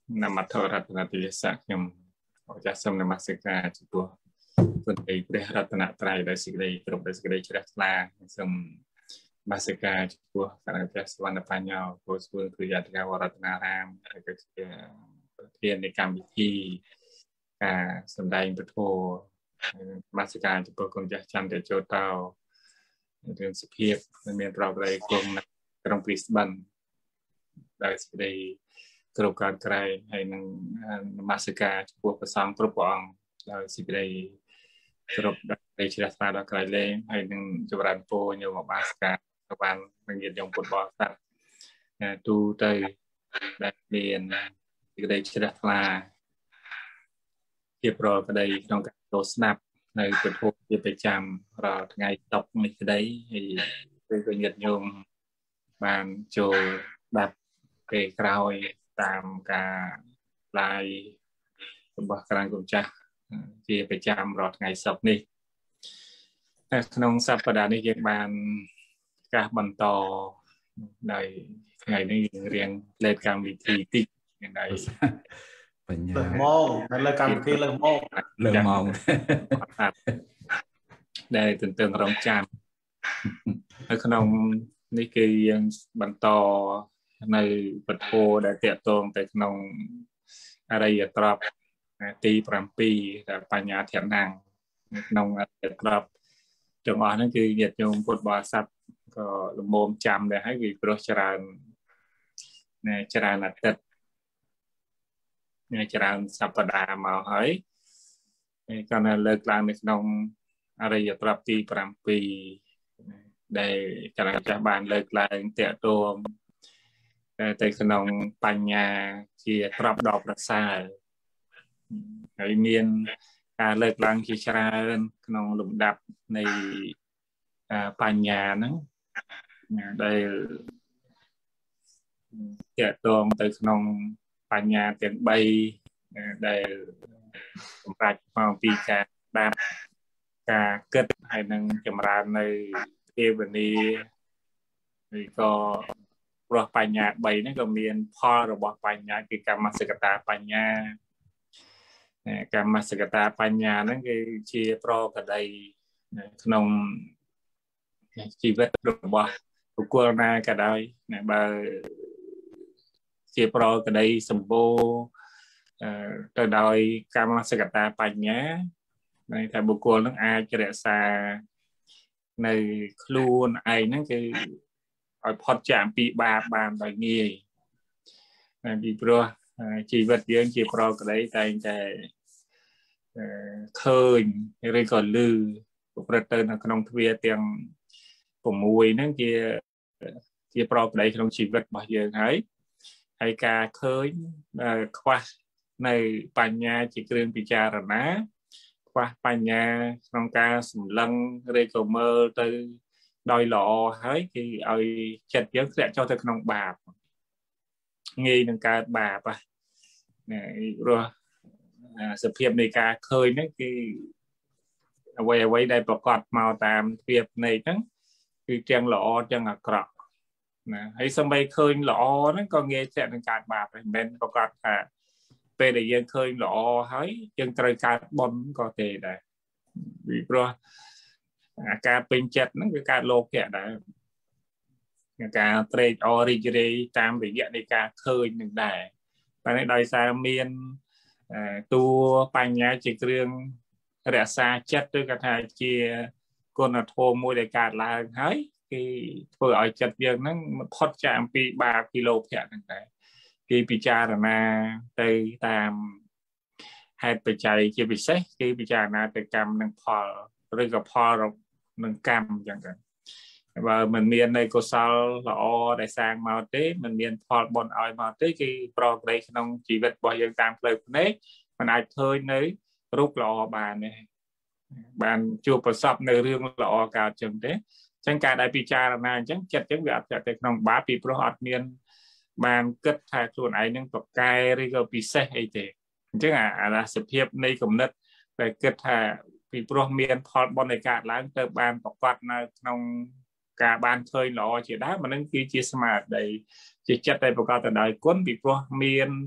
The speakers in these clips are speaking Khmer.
nằm mặt thở rát là tỷ lệ nhầm ở cha sâm nằm mặt sẽ cả chỉ bùa phần ấy để rát là trai để xịt đây trong để xịt đây chỉ là sâm mặt sẽ cả chỉ bùa karena cha sâm là phải nhau bùa bùa cứ giải ra vào rát là ram cái thiênในการวิธีสำแดงประโทมาสการจะเป็นคนจะจำแต่โจเตาเรื่องสเปียบมันมีเราเลยกลมนะกรงปริสบันได้สิได้กรุการไกลให้นังมาสการพวกประสานประปองได้สิได้กรุได้ชิลสนาดไกลเลยให้นังจุบันโปโยมมาสการตะวันมันเย็นยงปวดบ่อสัตว์ตูเตยได้เรียนได้ชิลสนาเทียบรอก็ได้ต้องการโดสนับในเป็นพวกที่ไปจำรอไงตกในก็ได้เป็นเงินยมบานโจดับเกยกราวตามการลายบอกกลางกลุ่มจ้าที่ไปจำรอไงศพนี่ขนมสัปดาห์นี้ยังบานการบรรทอในไงนี่เรียนเล่นการวิธีติ๊กอย่างไรលើកមកនៅលើកម្មវិធីលើកមកដែលទន្ទឹងរង់ចាំនៅក្នុងនេះគឺយើងបន្តនៅពធដែលតកតងទៅក្នុងអរិយត្រប់ទី7ដែលបញ្ញាធម្មងក្នុងអរិយត្រប់ទាំងអស់ហ្នឹងគឺញាតិញោមពុទ្ធបរិស័ទក៏លំមចាំដែរហើយវាព្រោះច្រើនអាទិត្យច្រើនសប្តាហ៍មកហើយក៏នៅលើកឡើងនៅក្នុងអរិយត្រប់ទី7ដែលចរចាស់បានលើកឡើងតកតងទៅក្នុងបញ្ញាជាត្រប់ដល់ប្រសើរហើយមានការលើកឡើងជាច្រើនក្នុងលំដាប់នៃបញ្ញាហ្នឹងដែលតកតងទៅក្នុងបញ្ញាទាំង3ដែលសម្រាប់មកពីការដាប់ការគិតហើយនឹងចម្រើននៅទេវនីឬក៏ព្រោះបញ្ញា3ហ្នឹងក៏មានផលរបស់បញ្ញាគឺកម្មសកតាបញ្ញាកម្មសកតាបញ្ញាហ្នឹងគឺជាប្រកដីក្នុងជីវិតរបស់បុគ្គលណាក៏ដោយបើជាប្រកដីសម្បូរទៅដោយកម្មសកតាបញ្ញាដែលថាបុគ្គលនឹងអាចរក្សានៅខ្លួនឯងហ្នឹងគឺឲ្យផុតចាកពីបាបបានដោយងាយពីព្រោះជីវិតយើងជាប្រកដីតែងតែឃើញឬក៏ឮប្រព្រឹត្តទៅនៅក្នុងទ្វារទាំង6ហ្នឹងជាប្រកដីក្នុងជីវិតរបស់យើងហើយការឃើញខ្វះនៅបញ្ញាជាគ្រឿងពិចារណាខ្វះបញ្ញាក្នុងការសម្លឹងឬក៏មើលទៅដោយល្អហើយគឺឲ្យចិត្តយើងធ្លាក់ចុះទៅក្នុងបាបងាយនឹងកើតបាបព្រោះសភាពនៃការឃើញហ្នឹងគឺអ្វីដែលប្រកបមកតាមទ្វារភ្នែកហ្នឹងគឺទាំងល្អទាំងអាក្រក់ហើយសម្បីឃើញល្អហ្នឹងក៏ងាយធ្លាក់នឹងកើតបាបដែរមិនមែនប្រកាសថាពេលដែលយើងឃើញល្អហើយយើងត្រូវកើតបុណ្យក៏ទេដែរពីព្រោះអាការពេញចិត្តហ្នឹងគឺកើតលោភៈដែរការត្រេកអររីករាយតាមរយៈនៃការឃើញនឹងដែរតែនេះដោយសារមានតួបញ្ញាជាគ្រឿងរក្សាចិត្តឬក៏ថាជាគុណធម៌មួយដែលកើតឡើងហើយគេធ្វើឲ្យចិត្តយើងហ្នឹងផុតចាកអំពីបាបពីលោភៈហ្នឹងដែរគេពិចារណាទៅតាមហេតុបច្ច័យជាពិសេសគេពិចារណាទៅកម្មនិងផលឬក៏ផលនឹងកម្មអញ្ចឹងទៅបើមិនមាននៃកុសលល្អដែលសាងមកទេមិនមានផលបុណ្យឲ្យមកទេគឺប្រកបក្នុងជីវិតរបស់យើងតាមផ្លូវភ្នែកមិនអាចឃើញនៅរូបល្អបានទេបានជួបប្រសពនៅរឿងល្អកើតចឹងទេចឹងការដែលពិចារណាអញ្ចឹងចិត្តចឹងវាអត់ទៅក្នុងបាបពីព្រោះអត់មានបានគិតថាខ្លួនឯងនឹងប្រកែឬក៏ពិសេសអីទេអញ្ចឹងអាសភាពនៃគំនិតដែលគិតថាពីព្រោះមានផលបុណ្យនៃកើតឡើងទៅបានប្រកបនៅក្នុងការបានឃើញល្អជាដើមអានឹងគឺជាស្មារតីជាចិត្តដែលប្រកបទៅដោយគុណពីព្រោះមាន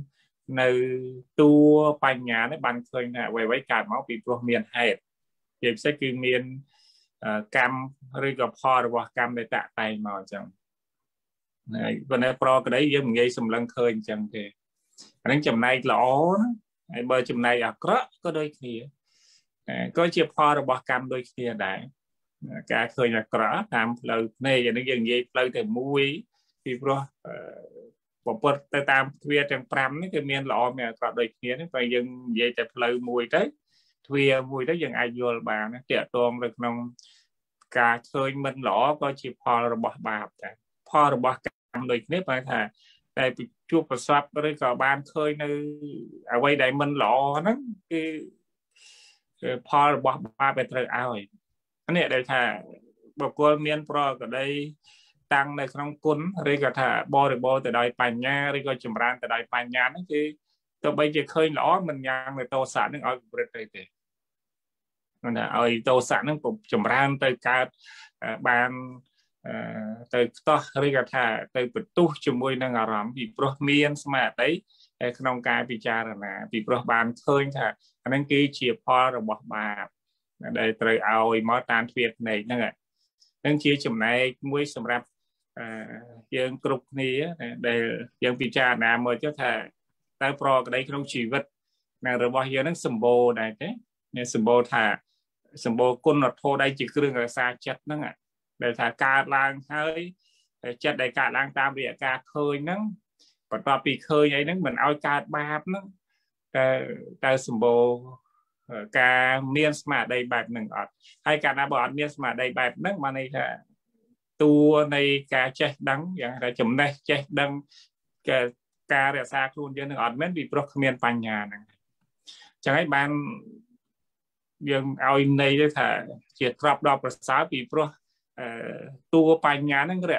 នៅតួបញ្ញានេះបានឃើញថាអ្វីៗកើតមកពីព្រោះមានហេតុជាពិសេសគឺមានកម្មឬក៏ផលរបស់កម្មដែលតាក់តែងមកអញ្ចឹងហើយប៉ុន្តែប្រក្តីយើងមិនងាយសម្លឹងឃើញអញ្ចឹងទេអានឹងចំណែកល្អណាហើយបើចំណែកអាក្រក់ក៏ដូចគ្នាក៏ជាផលរបស់កម្មដូចគ្នាដែរការឃើញអាក្រក់តាមផ្លូវភ្នែកអានេះយើងនិយាយផ្លូវតែមួយពីព្រោះពុទ្ធទៅតាមទ្វារទាំង5នេះគឺមានល្អមានអាក្រក់ដូចគ្នានេះបើយើងនិយាយតែផ្លូវមួយទៅទ្វារមួយទៅយើងអាចយល់បានតាក់ទងនៅក្នុងការឃើញមិនល្អក៏ជាផលរបស់បាបដែរផលរបស់កម្មដូចគ្នាបើថាតែជួបប្រសពឬក៏បានឃើញនៅអ្វីដែលមិនល្អហ្នឹងគឺផលរបស់បាបដែលត្រូវឲ្យនេះដែលថាបុគ្គលមានប្រក្តីតាំងនៅក្នុងគុណឬក៏ថាបរិបូរទៅដោយបញ្ញាឬក៏ចម្រើនទៅដោយបញ្ញាហ្នឹងគឺទោះបីជាឃើញល្អមិនញ៉ាំងទៅទោសៈហ្នឹងឲ្យប្រព្រឹត្តទៅទេមិនថាឲ្យទោសៈហ្នឹងចម្រើនទៅកើតបានទៅខ្ទាស់ឬក៏ថាទៅបន្ទុះជាមួយនឹងអារម្មណ៍ពីព្រោះមានស្មារតីក្នុងការពិចារណាពីព្រោះបានឃើញថាអាហ្នឹងគឺជាផលរបស់បាបដែលត្រូវឲ្យមកតាមទ្វារភ្នែកហ្នឹងនឹងជាចំណែកមួយសម្រាប់យើងគ្រប់គ្នាដែលយើងពិចារណាមើលចុះថាតើប្រក្តីក្នុងជីវិតរបស់យើងហ្នឹងសម្បូរដែរទេសម្បូរថាសម្បូរគុណធម៌ដែលជាគ្រឿងរក្សាចិត្តហ្នឹងដែលថាកើតឡើងហើយចិត្តដែលកើតឡើងតាមរយៈការឃើញហ្នឹងបន្ទាប់ពីឃើញអីហ្នឹងមិនឲ្យកើតបាបហ្នឹងតែសម្បូរការមានស្មារតីបែបហ្នឹងអត់ហើយកាលណាបើអត់មានស្មារតីបែបហ្នឹងបានន័យថាតួនៃការចេះដឹងយ៉ាងថាចំណេះចេះដឹងការរក្សាខ្លួនយើងនឹងអត់មែនពីព្រោះគ្មានបញ្ញាហ្នឹងអញ្ចឹងហើយបានយើងឲ្យន័យទៅថាជាទ្រព្យដ៏ប្រសើរពីព្រោះតួបញ្ញាហ្នឹងរ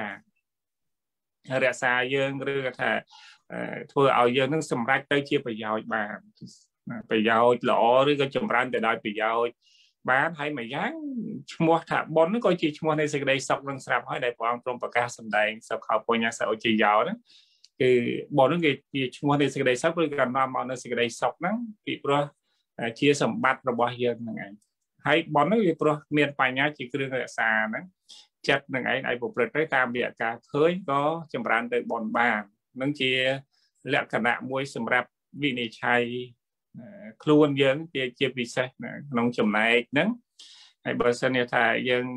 ក្សាយើងឬក៏ថាធ្វើឲ្យយើងនឹងសម្រេចទៅជាប្រយោជន៍បានប្រយោជន៍ល្អឬក៏ចម្រើនទៅដោយប្រយោជន៍បានហើយមួយយ៉ាងឈ្មោះថាបុណ្យក៏ជាឈ្មោះនៃសេចក្តីសុខនឹងស្រាប់ហើយដែលព្រះអង្គទ្រង់ប្រកាសសម្ដែងសុខបញ្ញសឧជាយោហ្នឹងគឺបុណ្យហ្នឹងគេជាឈ្មោះនៃសេចក្តីសុខឬក៏នាំមកនៅសេចក្តីសុខហ្នឹងពីព្រោះជាសម្បត្តិរបស់យើងហ្នឹងឯងហើយបុណ្យហ្នឹងវាព្រោះមានបញ្ញាជាគ្រឿងរក្សាហ្នឹងចិត្តនឹងឯងឲ្យប្រព្រឹត្តទៅតាមរយៈការឃើញក៏ចម្រើនទៅបុណ្យបាននឹងជាលក្ខណៈមួយសម្រាប់វិនិច្ឆ័យខ្លួនយើងជាពិសេសក្នុងចំណែកហ្នឹងហើយបើសិនថាយើង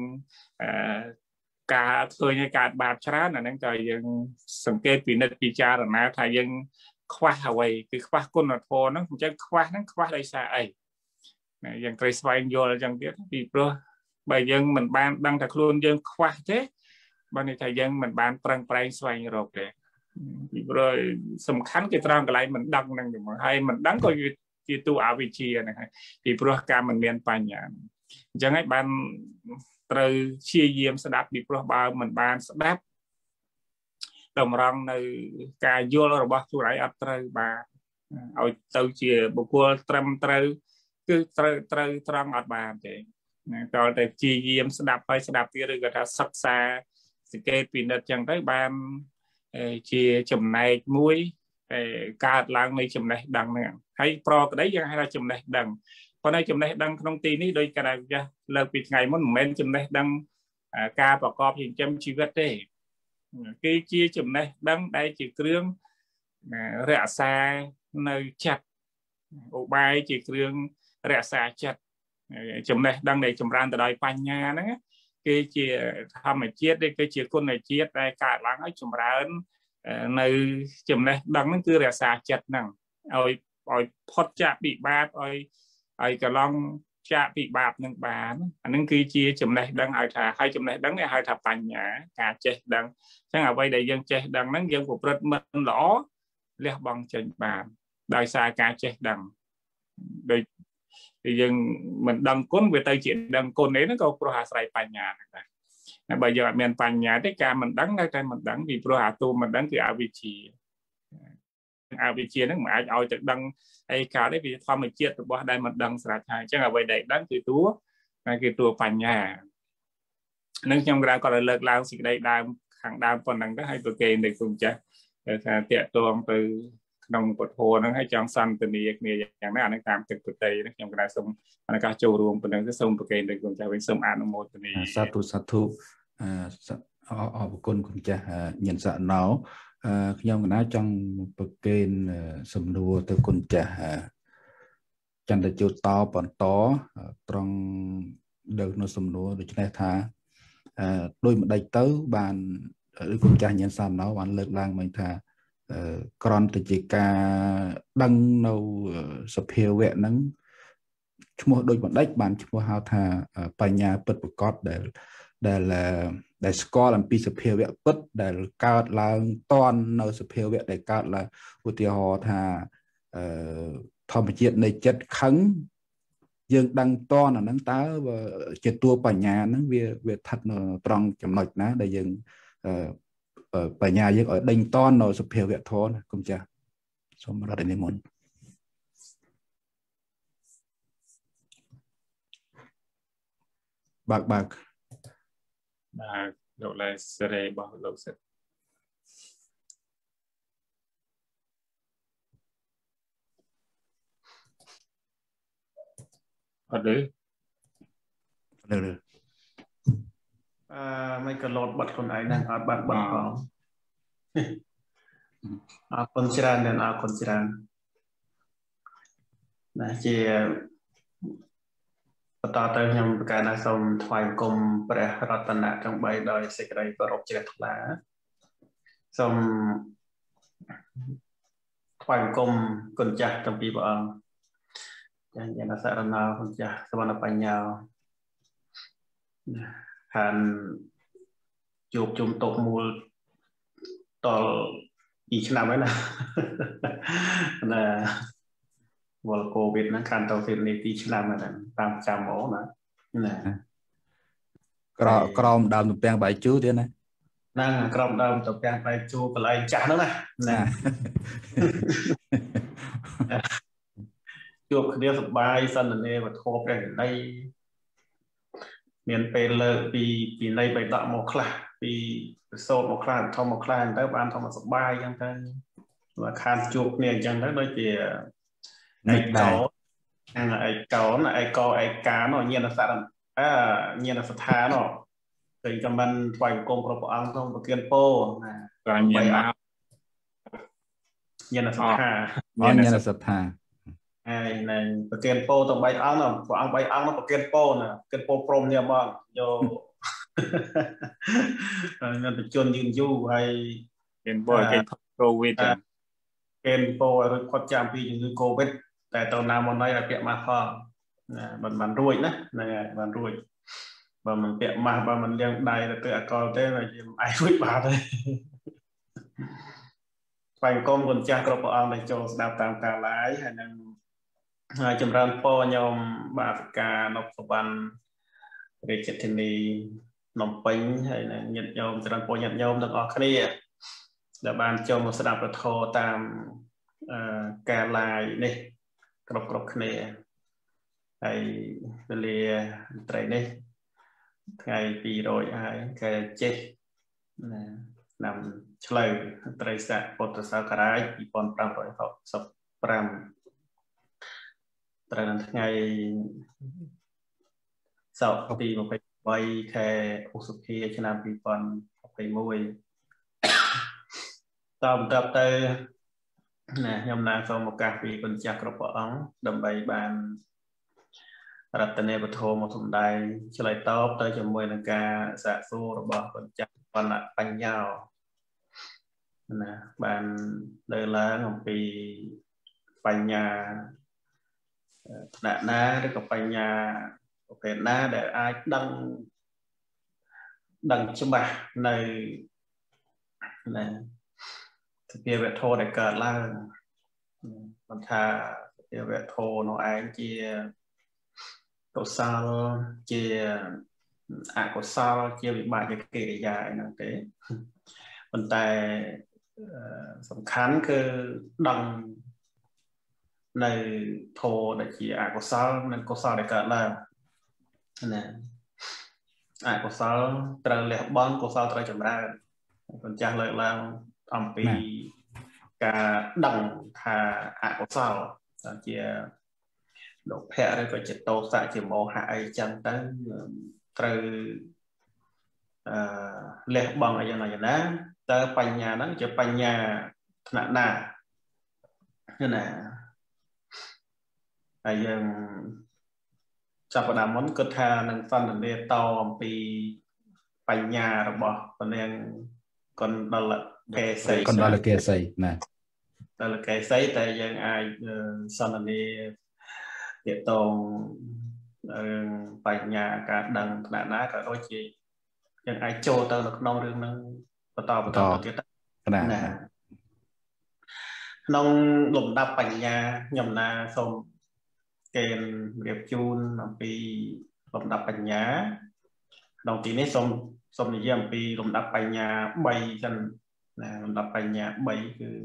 ការឃើញឲ្យកើតបាបច្រើនអាហ្នឹងក៏យើងសង្កេតពិនិត្យពិចារណាថាយើងខ្វះអ្វីគឺខ្វះគុណធម៌ហ្នឹងអញ្ចឹងខ្វះហ្នឹងខ្វះដោយសារអីយើងត្រូវស្វែងយល់អញ្ចឹងទៀតពីព្រោះបើយើងមិនបានដឹងថាខ្លួនយើងខ្វះទេបើន័យថាយើងមិនបានប្រឹងប្រែងស្វែងរកទេពីព្រោះសំខាន់គឺត្រង់កន្លែងមិនដឹងហ្នឹងទៅមកហើយមិនដឹងក៏ជាតួអវិជ្ជាហ្នឹងហើយពីព្រោះការមិនមានបញ្ញាអញ្ចឹងហើយបានត្រូវព្យាយាមស្ដាប់ពីព្រោះបើមិនបានស្ដាប់តម្រង់នៅការយល់របស់ខ្លួនឯងអត់ត្រូវបានឲ្យទៅជាបុគ្គលត្រឹមត្រូវគឺត្រូវត្រង់អត់បានទេតើតែព្យាយាមស្ដាប់ហើយស្ដាប់ទៀតឬក៏ថាសិក្សាសង្កេតពិនិត្យចឹងទៅបានជាចំណែកមួយកើតឡើងនៃចំណេះដឹងហ្នឹងហើយប្រក្តីយើងហៅថាចំណេះដឹងប៉ុន្តែចំណេះដឹងក្នុងទីនេះដោយកណ្ដាលចាស់លើកពីថ្ងៃមុនមិនមែនចំណេះដឹងការប្រកបចិញ្ចឹមជីវិតទេគឺជាចំណេះដឹងដែលជាគ្រឿងរក្សានៅចិត្តឧបាយជាគ្រឿងរក្សាចិត្តចំណេះដឹងដែលចម្រើនទៅដោយបញ្ញាហ្នឹងគឺជាធម្មជាតិឬគឺជាគុណជាតិដែលកើតឡើងឲ្យចម្រើននៅចំណេះដឹងហ្នឹងគឺរក្សាចិត្តហ្នឹងឲ្យផុតចាកពីបាបឲ្យកន្លងចាកពីបាបនឹងបានអានឹងគឺជាចំណេះដឹងឲ្យថាហើយចំណេះដឹងនេះហៅថាបញ្ញាការចេះដឹងអញ្ចឹងអ្វីដែលយើងចេះដឹងហ្នឹងយើងប្រព្រឹត្តមិនល្អលះបង់ចេញបានដោយសារការចេះដឹងដោយយើងមិនដឹងគុណវាទៅជាដឹងគុណនេះក៏ព្រោះអាស្រ័យបញ្ញាដែរបើយើងអត់មានបញ្ញាទេការមិនដឹងនៅតែមិនដឹងពីព្រោះអាទូមិនដឹងគឺអវិជ្ជាហ្នឹងមិនអាចឲ្យទៅដឹងអីកើតទេវាធម្មជាតិរបស់ដែលមិនដឹងស្រេចហើយអញ្ចឹងអ្វីដែលដឹងគឺតួបញ្ញានឹងខ្ញុំក្រៅក៏លើកឡើងសេចក្តីដើមខាងដើមប៉ុណ្ណឹងទៅហើយប្រកេននៃគុំចាស់ថាតាក់ទងទៅក្នុងពុទ្ធធម៌ហ្នឹងហើយចង់សន្ទនាគ្នាយ៉ាងណាអានឹងតាមទឹកប្រតិខ្ញុំក៏ដែរសូមអនុញ្ញាតចូលរួមប៉ុណ្ណឹងទៅសូមប្រកេនដោយគុណចាស់វិញសូមអនុមោទនាសាធុសាធុអរគុណគុណចាស់ញិនសណោខ្ញុំកណាចង់ប្រកេនសំណួរទៅគុណចាស់ចន្ទជូតតបន្តត្រង់នៅក្នុងសំណួរដូច្នេះថាដោយម្ដេចទៅបានឬគុណចាស់ញិនសណោបានលើកឡើងមកថាក្រនទៅជាការដឹងនៅសភាវៈហ្នឹងឈ្មោះដូចម្ដេចបានឈ្មោះហៅថាបញ្ញាពិតប្រកបដែលស្គាល់អំពីសភាវៈពិតដែលកើតឡើងតន់នៅសភាវៈដែលកើតឡើងឧទាហរណ៍ថាធម្មជាតិនៃចិត្តខឹងយើងដឹងតន់អាហ្នឹងតើជាតួបញ្ញាហ្នឹងវាស្ថិតនៅត្រង់ចំណុចណាដែលយើងបញ្ញាយើងឲ្យដេញតន់នៅសភាវៈធម៌គុំចាស់សូមរត់និមន្តបើកបាទលោកលេសេរីរបស់លោកសិទ្ធអត់ទេមិនក៏លោតបាត់ខ្លួនឯងហ្នឹងអត់បាត់ផងអរគុណច្រើនណាស់អរគុណច្រើនណាជាបន្តទៅខ្ញុំប្រកាសថាសូមថ្វាយបង្គំព្រះរតនត្រង់3ដោយសេចក្តីគោរពជ្រះថ្លាសូមថ្វាយបង្គំគុណចាស់ទាំងពីរព្រះអង្គចាស់យ៉ាងសារណោគុណចាស់សវណ្ណបញ្ញោខានជួបជុំតុមូលតល2ឆ្នាំហើយណាវល់កូវីដហ្នឹងខានទៅនេះ2ឆ្នាំហើយតាមចាំហ្មងណាក្រមដើមទំពាំងបាយជូរទៀតណាហ្នឹងក្រមដើមទំពាំងបាយជូរកន្លែងចាស់ហ្នឹងណាជួបគ្នាសប្បាយសន្ទនាវត្ថុព្រះវិន័យមានពេលលើកពីនៃបៃដកមកខ្លះពីប្រសូតមកខ្លះធំមកខ្លះទៅបានធម្មសប្បាយអញ្ចឹងទៅបើខានជួបគ្នាអញ្ចឹងទៅដូចជាឯកោឯកោឯកោឯកានោះញាណសត្វញាណស្ថាននោះពេលក៏មិនថ្វាយបង្គំគ្រប់ព្រះអង្គក្នុងប្រគិនពោណាក៏ញាណសថាញាណសថាហើយនៅប្រគិនពោទាំង3អង្គនោះព្រះអង្គ3អង្គនោះប្រគិនពោណាប្រគិនពោព្រមនេះហ្មងយកមានបជនយូរហើយគេពោគេកូវីដគេពោរួចផុតចាំពីជំងឺកូវីដតែទៅណាមកណៃឲ្យពាក់ម៉ាស់ផងណាមិនរួចណាហ្នឹងហើយបានរួចបើមិនពាក់ម៉ាស់បើមិនលាងដៃទៅអកលទេវាជាឯងរួចបាទទេថ្វាយបង្គំគុណចាស់គ្រប់ព្រះអង្គដែលចូលស្ដាប់តាមការ live ហើយនឹងចម្រើនពរញោមបាសិកានប់សវណ្ណរាជធានីភ្នំពេញហើយនឹងញាតិញោមចម្រើនពរញាតិញោមទាំងអស់គ្នាដែលបានចូលមកស្ដាប់ព្រះធម៌តាមការ live នេះគ្រប់គ្នាហើយវេលាត្រីនេះថ្ងៃ200ហើយខែចេះណាឆ្នាំឆ្លូវត្រីស័កពុទ្ធសករាជ2565ត្រូវនៅថ្ងៃសៅរ៍ទី23ខែឧសភាឆ្នាំ2021តបន្តទៅណាខ្ញុំណាសូមឱកាសពីគុណចាស់គ្រប់ព្រះអង្គដើម្បីបានរតនេពធម៌មកសម្ដែងឆ្លើយតបទៅជាមួយនឹងការសាកសួររបស់គុណចាស់បណ្ណបញ្ញោណាបានលើកឡើងអំពីបញ្ញាថ្នាក់ណាឬក៏បញ្ញាប្រភេទណាដែលអាចដឹងច្បាស់នៅណាសភាវៈធម៌ដែលកើតឡើងមិនថាសភាវៈធម៌នោះឯងជាកុសលជាអកុសលជាវិបាកកិរិយាអីហ្នឹងទេប៉ុន្តែសំខាន់គឺដឹងនៅធម៌ដែលជាអកុសលនិងកុសលដែលកើតឡើងណាអកុសលត្រូវលះបង់កុសលត្រូវចម្រើនគុណចាស់លើកឡើងអំពី cả đằng thà ạ sao chia độ phe rồi có chỉ tô xạ chỉ mô hại chẳng tới từ lệ bằng ở dạng này nè tới bánh nhà nó chỉ bánh nhà nè nè như nè ai dân chạp vào đám món cơ thà nâng phân đằng đê tàu bị bánh nhà rồi bỏ còn nên còn đó là kê xây còn đó là kê xây nè đó là kê xây tại dân ai xong đằng đê địa tàu bánh nhà cả đằng nè nè cả đôi chị dân ai cho tao được nông rừng nâng tàu tiết nè nông lùm đạp bánh nhà nhầm nà xong kèm riệp chun bị lùm đạp bánh nhà đồng tí này xong thì dìm bị lùm đạp bánh nhà bay chân lùm đạp bánh nhà bay cứ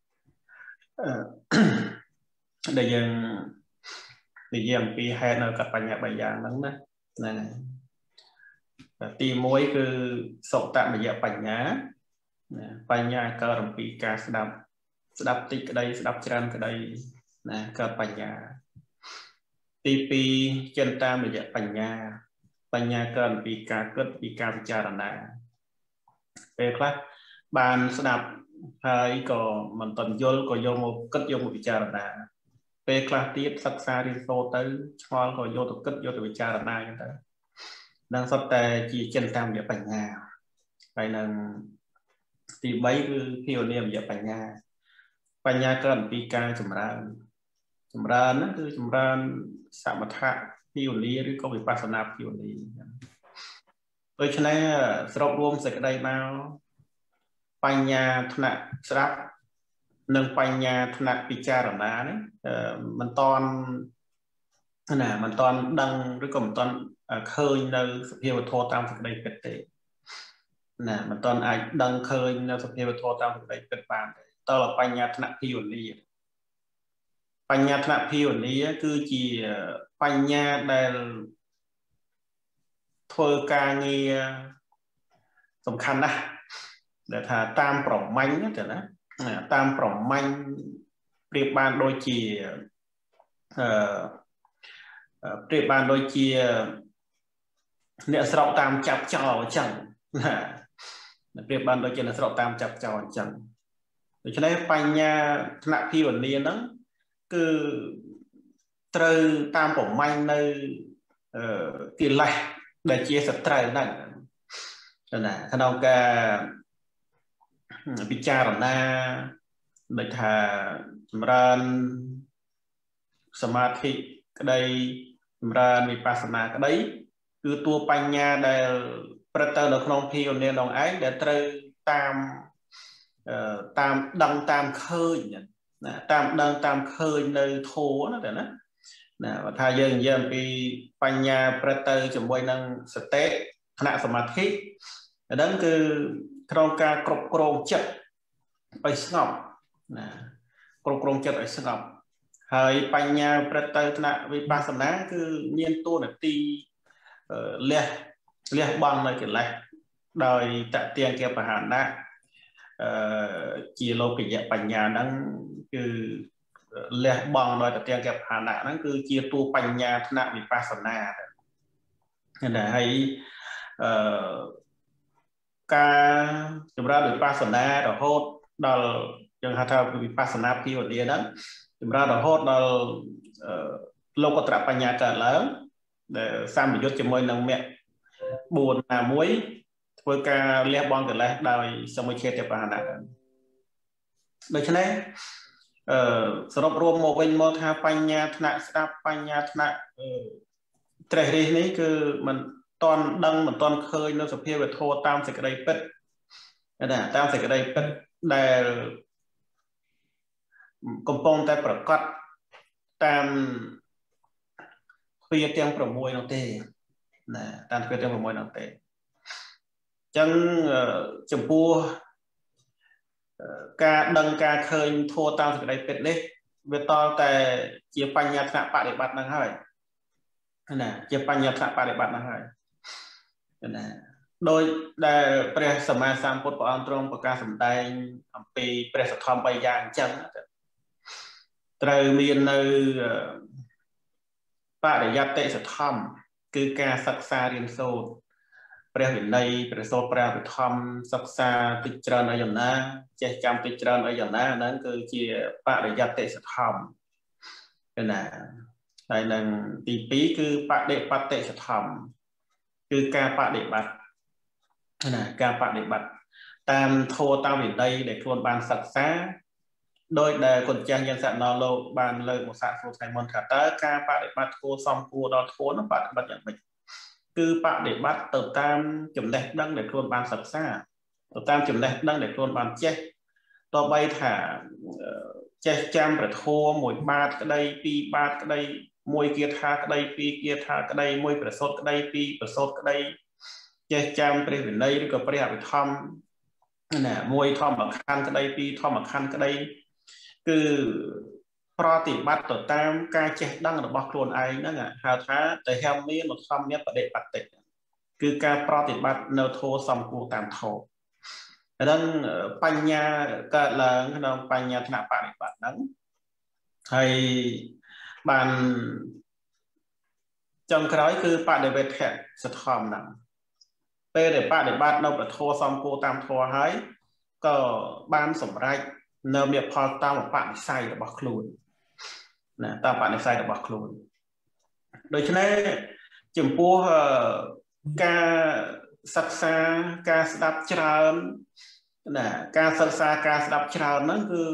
để dừng thì dìm bị hai nơi cặp bánh nhà bay dạng nắng đó nè tí mối cứ sổ tạm để dẹp bánh nhà cơ đồng bị ca đạp tích cái đây đạp chân cái đây nè cơ bánh nhà tí pi chân tam để dẹp bánh nhà cơ đồng bị ca cất bị ca bị cha nè về khác bàn đạp hay có mình tuần vô có vô một cất vô một bị cha nè về khác tiếp sắc xa đi số tới cho có vô tổ cất vô tổ bị cha nè như thế đang sắp tới chỉ chân tam để bánh nhà vậy là thì mấy cứ phiêu niệm về bánh nhà cần pi ca chấm ra nó cứ chấm ra sạm mặt hạ phiêu lý rồi có bị phát nạp phiêu lý tôi cho nên sọc rôm sẽ cái đây nào bánh nhà thna sáp nâng bánh nhà thna pi cha làm ná đấy mình toàn đăng rồi còn toàn khơi nơi phiêu thô tam cái đây kết tệ nè mình toàn ai đăng khơi nơi phiêu thô tam cái đây kết bàn tao là bánh nhà thna phiêu lý bánh nhà thna phiêu lý cứ chỉ bánh nhà đây thôi ca nghe sầm khăn nè để thà tam prỏng manh đó tam prỏng manh điệp ban đôi chỉ điệp ban đôi chia nè sọc tam chập trò chẳng điệp ban đôi chia là sọc tam chập trò chẳng cho nên bánh nhà thna phiêu lý đó cứ từ tam prỏng manh nơi tiền lại để chia sẻ trời này nè thằng ông ca bị cha làm na để thà ran samadhi cái đây ran vipassana cái đấy cứ tua bánh nhà để prater được không phiêu nên đồng ấy để từ tam đăng tam khơi tam đăng tam khơi nơi thô nó để nó thay dân vì bánh nhà prater chấm bôi năng state khả samadhi đó cứ trong ca krong chất ở ngọc krong chất ở ngọcហើយបញ្ញាប្រតិថ្នាក់វិបស្សនាគឺមានតួនាទីលះបង់នៅកិលេសដោយតទៀងគេបហានៈជាលោកយៈបញ្ញាហ្នឹងគឺលះបង់ដោយតទៀងគេបហានៈហ្នឹងគឺជាតួបញ្ញាថ្នាក់វិបស្សនាណាហើយការចម្រើនវិបស្សនារហូតដល់យើងហៅថាវិបស្សនាពីវលាហ្នឹងចម្រើនរហូតដល់លោកត្របញ្ញាកើតឡើងដែលសម្បយុទ្ធជាមួយនឹងមគ្គ4ណាមួយធ្វើការលះបង់កិលេសដោយសមុច្ឆេទបហានៈដូច្នេះសរុបរួមមកវិញមកថាបញ្ញាថ្នាក់ស្ដាប់បញ្ញាថ្នាក់ត្រេះរិះនេះគឺមិនតន់ដឹងមិនតន់ឃើញនៅសភាវធម៌តាមសេចក្តីពិតណាតាមសេចក្តីពិតដែលកំពុងតែប្រកាសតាមទ្វាទាំង6នោះទេណាតាមទ្វាទាំង6នោះទេអញ្ចឹងចំពោះការដឹងការឃើញធម៌តាមសេចក្តីពិតនេះវាតលតែជាបញ្ញាថ្នាក់បដិបត្តិហ្នឹងហើយណាជាបញ្ញាថ្នាក់បដិបត្តិហ្នឹងហើយណា đôi đạiព្រះសម្មាសម្ពុទ្ធព្រះអង្គទ្រង់ប្រកាសសម្ដែងអំពីព្រះសទ្ធំ3យ៉ាងអញ្ចឹងត្រូវមាននៅបរិយត្តិសទ្ធំគឺការសិក្សារៀនសូត្រព្រះវិន័យព្រះសូត្រព្រះវិធម្មសិក្សាតិចច្រើនអីយ៉ាងណាចេះចាំតិចច្រើនអីយ៉ាងណាហ្នឹងគឺជាបរិយត្តិសទ្ធំណាហើយនឹងទី2គឺបដិបត្តិសទ្ធំគឺការបដិបត្តិណាការបដិបត្តិតាមធម៌តាមវិន័យដែលខ្លួនបានសិក្សាដោយដែលគុណចាស់យើងសណលោកបានលើកមកសាកសួរថ្ងៃមុនថាតើការបដិបត្តិធម៌សំគួរដល់ធម៌នោះបដិបត្តិយ៉ាងម៉េចគឺបដិបត្តិទៅតាមចំណេះដឹងដែលខ្លួនបានសិក្សាទៅតាមចំណេះដឹងដែលខ្លួនបានចេះទោះបីថាចេះចាំប្រធមមួយបាតក្តីពីរបាតក្តីមួយគាថាក្តីពីរគាថាក្តីមួយប្រសូតក្តីពីរប្រសូតក្តីចេះចាំព្រះវិន័យឬក៏ព្រះអភិធម្មណាមួយធម្មខណ្ឌក្តីពីរធម្មខណ្ឌក្តីគឺប្រតិបត្តិទៅតាមការចេះដឹងរបស់ខ្លួនឯងហ្នឹងហៅថាតែហៅមានមធម្មបដិបត្តិគឺការប្រតិបត្តិនៅធម៌សំគួរតាមធម៌ហ្នឹងបញ្ញាកើតឡើងក្នុងបញ្ញាថ្នាក់បដិបត្តិហ្នឹងហើយបានចុងក្រោយគឺបដិវេធៈសទ្ធំហ្នឹងពេលដែលបដិបត្តិនៅប្រធម៌សំគួរតាមធម៌ហើយក៏បានសម្រេចនៅមេផលតាមបនិស្ស័យរបស់ខ្លួនណាតាមបនិស្ស័យរបស់ខ្លួនដូច្នេះចំពោះការសិក្សាការស្ដាប់ច្រើនណាការសិក្សាការស្ដាប់ច្រើនហ្នឹងគឺ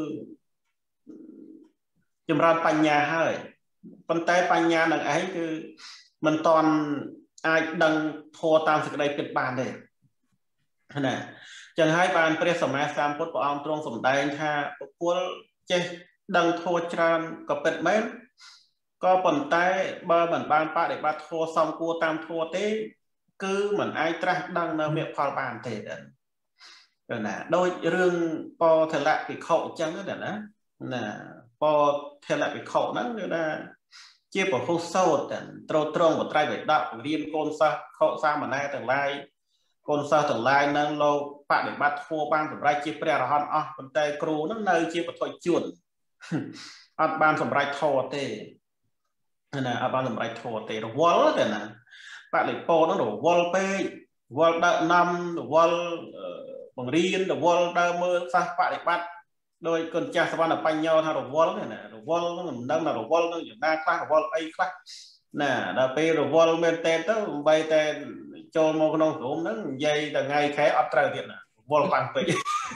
ចម្រើនបញ្ញាហើយប៉ុន្តែបញ្ញានឹងឯងគឺមិនតាន់អាចដឹងធម៌តាមសេចក្តីពិតបានទេណាចឹងហើយបានព្រះសម្មាសម្ពុទ្ធព្រះអង្គទ្រង់សម្ដែងថាបុគ្គលចេះដឹងធម៌ច្រើនក៏ពិតមែនក៏ប៉ុន្តែបើមិនបានបដិបត្តិធម៌សំគួរតាមធម៌ទេគឺមិនអាចត្រាស់ដឹងនៅមគ្គផលបានទេណាដូចរឿងពថលភិក្ខុអញ្ចឹងណាពថលភិក្ខុហ្នឹងគឺថាជាពហុសោតត្រូវត្រង់បត្រៃបិដករៀនកូនសិស្សខុសសាមណេរទាំងឡាយកូនសិស្សទាំងឡាយនឹងលោកបដិបត្តិធម៌បានសម្រេចជាព្រះអរហន្តអស់ប៉ុន្តែគ្រូនឹងនៅជាបឋមជនអត់បានសម្រេចធម៌ទេណាអត់បានសម្រេចធម៌ទេរវល់ទេណាបលិពោនឹងរវល់ពេករវល់ដើរនាំរវល់បង្រៀនរវល់ដើរមើលសាសបដិបត្តិដោយគុណចាស់សវណ្ណបញ្ញោថារវល់ណារវល់នឹងមិនដឹងថារវល់នឹងយ៉ាងណាខ្លះរវល់អីខ្លះណាដល់ពេលរវល់មែនតើទៅបីតែចូលមកក្នុងក្រុមហ្នឹងនិយាយតែថ្ងៃខែអត់ត្រូវទៀតណារវល់ខ្លាំងពេក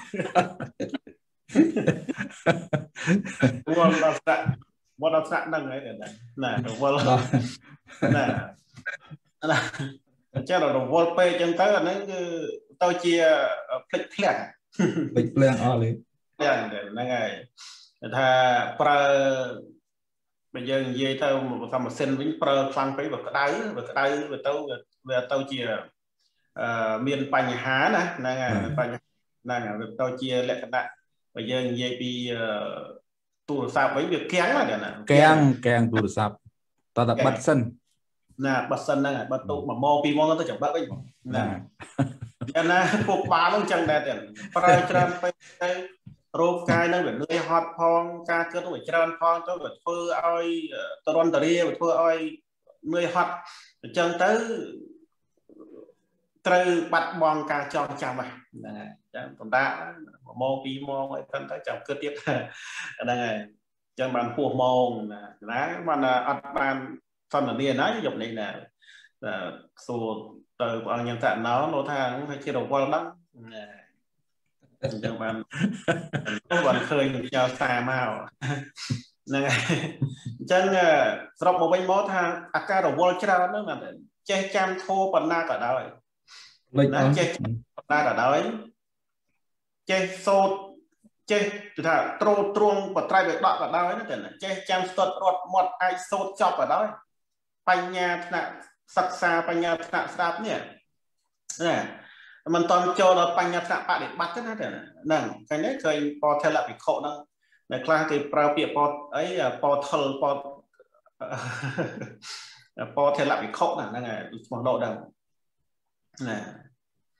រវល់ដល់ស្នាក់មកដល់ស្នាក់ហ្នឹងហើយណារវល់ណាអញ្ចឹងរវល់ពេកអញ្ចឹងទៅអាហ្នឹងគឺទៅជាភ្លេចភ្លាំងអស់លេហ្នឹងហើយថាប្រើបើយើងនិយាយទៅថាម៉ាស៊ីនវិញប្រើខ្លាំងពេកវាក្តៅវាទៅជាមានបញ្ហាណាហ្នឹងហើយបញ្ហាហ្នឹងហើយវាទៅជាលក្ខណៈបើយើងនិយាយពីទូរស័ព្ទវិញវាគាំងណាគាំងទូរស័ព្ទតើបិទសិនណាបិទសិនហ្នឹងហើយបិទទូ1ម៉ោង2ម៉ោងទៅចាំបិទវិញណាយ៉ាងណាពួកបាលហ្នឹងចឹងដែរទៀតប្រើច្រើនពេកទៅរូបកាយនឹងវានឿយហត់ផងការគិតនឹងវាច្រើនផងទៅវាធ្វើឲ្យតរន្តរាវាធ្វើឲ្យនឿយហត់អញ្ចឹងទៅត្រូវបាត់បង់ការចងចាំហ្នឹងហើយចាំបណ្ដា1ម៉ោង2ម៉ោងអីទៅចាំគិតទៀតហ្នឹងហើយអញ្ចឹងបានពោះម៉ោងណាបានអត់បានសន្ទនាណាយកនេះណាសួរទៅព្រះអង្គញ៉ាំតាណោនោះថាជារវល់ដឹងអញ្ចឹងបានឃើញផ្ញើសារមកហ្នឹងហើយអញ្ចឹងស្រុកមកវិញមកថាអាការរវល់ច្រើនហ្នឹងចេះចាំធោប៉ុណ្ណាក៏ដោយណាចេះប៉ុណ្ណាក៏ដោយចេះសូត្រចេះថាទ្រង់បត្រៃបិដកក៏ដោយណាចេះចាំស្ទាត់រត់មាត់អាចសូត្រចប់ក៏ដោយបញ្ញាថ្នាក់សិក្សាបញ្ញាថ្នាក់ស្ដាប់នេះណាមិនតន់ចូលដល់បញ្ញាថ្នាក់បដិបត្តិទេណាហ្នឹងឃើញទេឃើញពថលភិក្ខុហ្នឹងនៅខ្លះគេប្រើពាក្យពថលពថលភិក្ខុហ្នឹងហើយឈ្មោះដកដឹងណា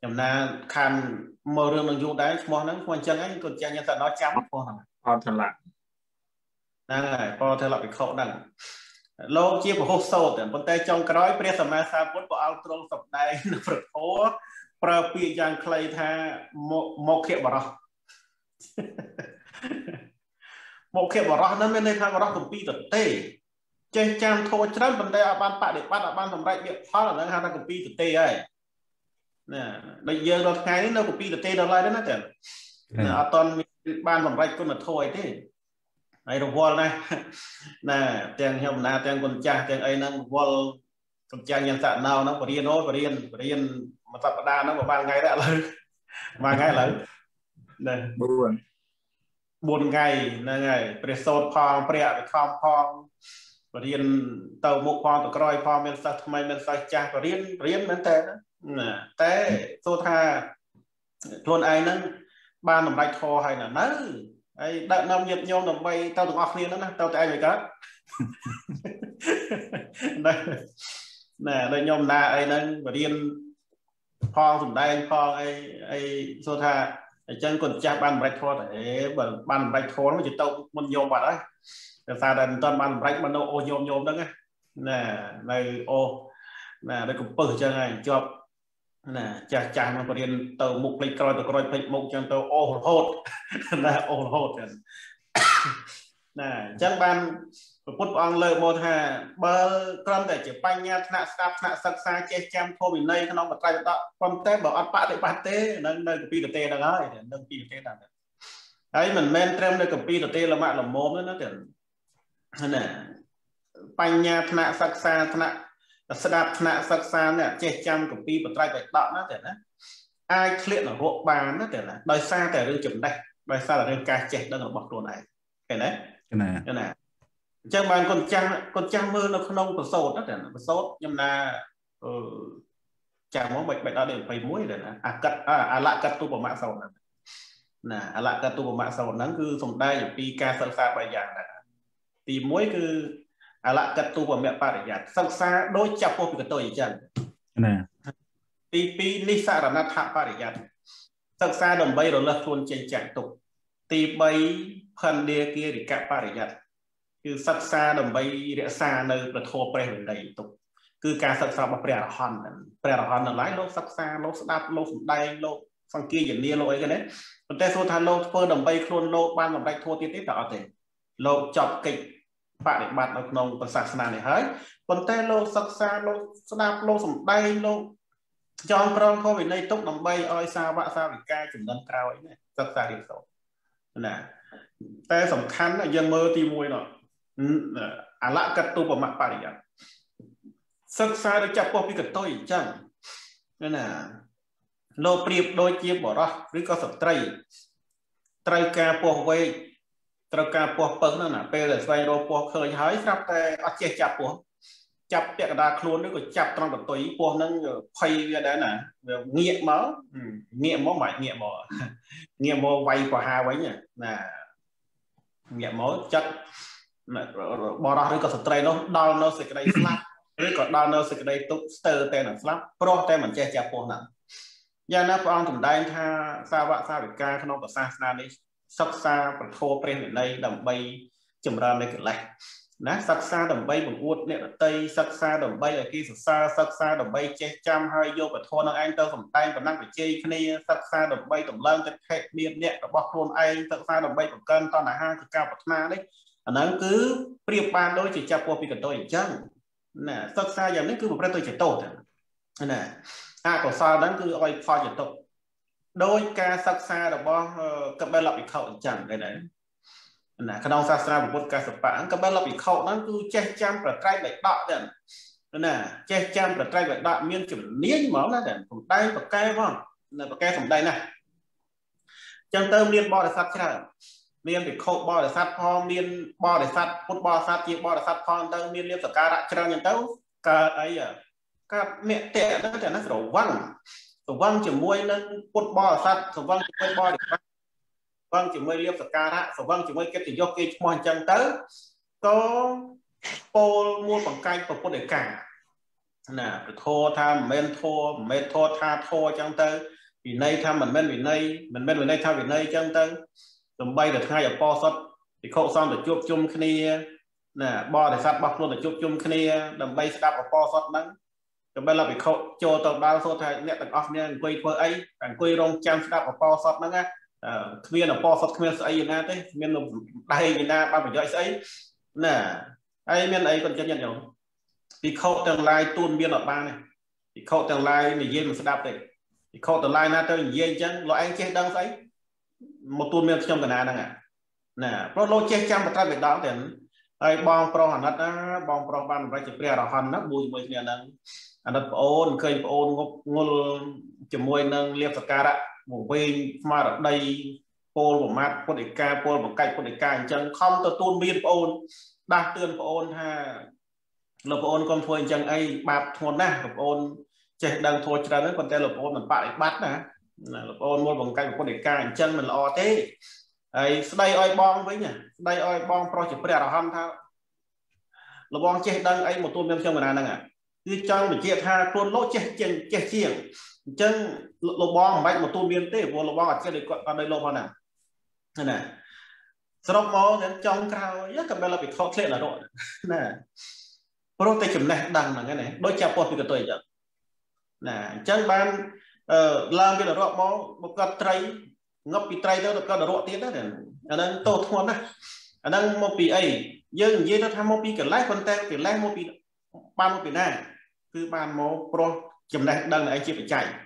nhầm na khăn mơ rương đừng dụ đấy mò nắng quan chân ấy còn chân nhân thật nó chấm Họ thật lạ này po theo lại bị khổ đằng lâu chia của hộp sâu thì bọn tay trong cái đó bây giờ mà sao muốn bỏ ao trong sập đây nó phật phố pro pi giang clay tha một khiệp vào đó một khiệp vào đó nó mới nên thang vào đó cũng pi tận tê trên trang thôi chứ bọn tay ở ban bạn để bắt ở ban làm đại biện phá là nó hàng cũng pi tận tê ấy nè bây giờ nó ngày nó cũng pi tận tê đâu lại đó nó tiền ở toàn ban làm đại cũng là thôi thế này đồng vol này nè tiền hôm nay tiền con cha tiền ấy nó vol con cha nhân sản nào nó có riêng mà tập đa nó vào 3 ngày đã lớn 3 ngày lớn này buồn ngày là ngày presot phong pre phong phong riêng tàu một phong tàu coi phong men sa thay men sa cha riêng men thế nè thế tôi tha luôn ai nó ban làm đại thò hay là nỡ ấy đợi năm nhiệt nhôm làm bay tao từng off nữa tao tại mày cả nè đây nhôm na ấy nâng và điên phong dùng đây phong ấy số tha chân còn cha ban bạch thô để ban bạch thô nó chỉ tao muốn nhôm vào đấy sao đàn toàn ban bạch mà nó ô nhôm đó nghe nè này ô nè đây cũng bự chân này cho nè cha mà điên tàu mục lịch coi tàu coi lịch mục chân tàu ô hột là ô hột nè chân ban phút ông lời một hà bơ con để chỉ bay nha nạ sắp xa che chăm thôi vì đây nó một tay đó con té bảo ăn bạ để bát té nâng nơi cái pi tê đang nói nâng pi tê đang ấy mình men trem nơi cái pi tê là mạng là mồm đó nó tiền nè bay nha nạ sắp xa nè che chăm cái pi một tay để đọ nó tiền đó ai click là hộ bàn nó tiền là đời xa để đưa chụp đây đời xa là đưa ca chết đang ở bọc đồ này cái đấy cái này chẳng bàn con trang mơ nó không có sốt đó là sốt nhưng là chả muốn bệnh đó để phải muối để lại cắt tu của mạng sầu nè lại cắt tu của mạng sầu nắng cứ sống đây ở pk sân xa bài giảng là tìm muối cứ lại cắt tu của mẹ ba để giảng sân xa đôi chập vô cái tôi chẳng nè pi lisa là nát hạ ba để giảng sân xa đồng bay rồi lật luôn trên chạy tục tì bay phần đê kia để cắt ba để giảngคือศึกษาดำไปเรียนศาสตร์ในประเทศเปรตใดตุกคือการศึกษาแบบเปรตหันนั่นหลายโลกศึกษาโลกสดับโลกใดโลกสังเกตอย่างนี้โลกไอ้กันเนี่ยแต่ส่วนทางโลกเพื่อดำไปโคลนโลกบ้านดำไปทั่วทิศต่างแต่โลกจับกิจปฏิบัติในนองศาสนาเนี่ยเฮ้ยแต่โลกศึกษาโลกสดับโลกสมใดโลกจอมพร้อมเข้าไปในตุกดำไปอ้อยซาวะซาวิกาจุดนั้นกล่าวไอ้เนี่ยศึกษาเรียนโตนะแต่สำคัญนะยังเมื่อตีมวยเนาะlại cắt tu vào mặt bà đi sắc xa được chặt qua cái tôi chẳng nên là lô priệp đôi chia bỏ ra với có sập tray ca po về tray ca po bẩn nữa nè bây giờ xoay đôi po khơi hái sắp tay ở che chặt po chặt tiệt đà luôn nữa rồi chặt trong cái tôi po nó phay ra đấy nè nghiện máu mày nghiện máu vay của hai vậy nhỉ nè nghiện máu chất bỏ ra rồi có sợi trai nó đau nó sẽ cái đây slap rồi còn đau nó sẽ cái đây tụt stir tên là slap pro tên mình che chở po nè giờ nó phong thủng đai tha sao vạ sao để ca không có sa na đi sắc xa còn thô trên ở đây đầm bay chìm ra đây cái này nè sắc xa đầm bay bằng uất nè tây sắc xa đầm bay ở kia sắc xa đầm bay che chăm hai vô và thô nó anh tao cầm tay và năng phải chơi cái này sắc xa đầm bay tầm lân cái hệ miên nè và bọc luôn anh sắc xa đầm bay tầm cân to là hai cái cao bậc na đấy nó cứ priệp ban đôi chỉ chặt qua cái tôi chẳng nè sắc xa giờ nó cứ một cái tôi chỉ tốt nè còn sao đó cứ oi pha chỉ tốt đôi ca sắc xa là bao các bạn lập bị khẩu chẳng cái đấy nè cái đông sắc xa một ca sập bảng các bạn lập bị khẩu nó cứ che chăm và trai lại đọ đèn nè che chăm và trai lại đọ miên chủng niên máu nó đèn cùng tay và cây không là và cây from đây này chân tôm liên bo là sắc ra miền bị khâu bò để sát phong miền bò để sát phút bò sát chia bò để sát phong tới miền liên sở ca đã cho nhân tấu ca ấy à ca mẹ tệ nó thể nó đổ văng chỉ môi nó phút bò sát đổ văng chỉ môi bò để văng chỉ môi liên sở ca đã đổ văng chỉ môi cái tiền do kia mòn chân tới có pol mua bằng canh và phút để cả nè thô tham men thô tha thô chẳng tới vì nay tham mình men vì nay tham vì nay chẳng tới tụi bay được hai ở po sót thì khâu xong được chụp chung kia nè bo để sát bọc luôn được chụp chung kia đầm bay đạp ở po sót nắng tụi bay là bị khâu cho tàu đao số thay nè tận off nè quay phơi ấy quay rong chăm đạp ở po sót nắng á khuyên ở po sót khuyên ấy na thế miền đây na ba phải dõi ấy nè ai miền ấy còn chân nhận nhau thì khâu tương lai tuôn biên ở ba này thì khâu tương lai này dây mình sẽ đạp đấy thì khâu tương lai na tới dây chân loại anh chết đang thấy một tuôn miền trong cái nào nè nè pro lô chết chăm và trai việt đó thì ai bong pro hẳn đó bong pro ban phải chụp ra đào hẳn nó bùi mùi nhà nâng anh nó ôn khơi ôn ngô chụp mùi nâng liệp sạc ra một bên mà ở đây pol của mát pol để ca pol một cạnh pol để ca chân không tôi tuôn biên ôn đa tương ôn ha lập ôn con thôi chân ai bạc thôn na lập ôn chạy đang thôi cho nó còn tên lập ôn mình bại bắt nè lập ôn mua bằng cạnh pol để ca chân mình lo thế ấy đây oi bong với nhỉ đây oi bong pro chụp ra hòn thao lập bong chạy đang ấy một tuôn bên trong người nào nè cứ trong mình chia tha tuôn lỗ chạy chiềng chân lập bong bạch một tuôn biên tế vô lập bong ở trên đây lô nào nè sau đó đến trong cao rất cần là bị khó khăn là rồi nè protein này đằng là cái này đối chạp qua từ cái tuổi giờ nè chân ban làm cái là rõ máu một cái tray ngấp bị tray đó được cái là rõ tiếng đó nè anh đang tô thôn á anh đang một bị ấy nhưng gì đó tham một bị cái lái con tay cái lái một bị ban một bị này cứ ban máu pro chấm này đằng là anh chỉ phải chạy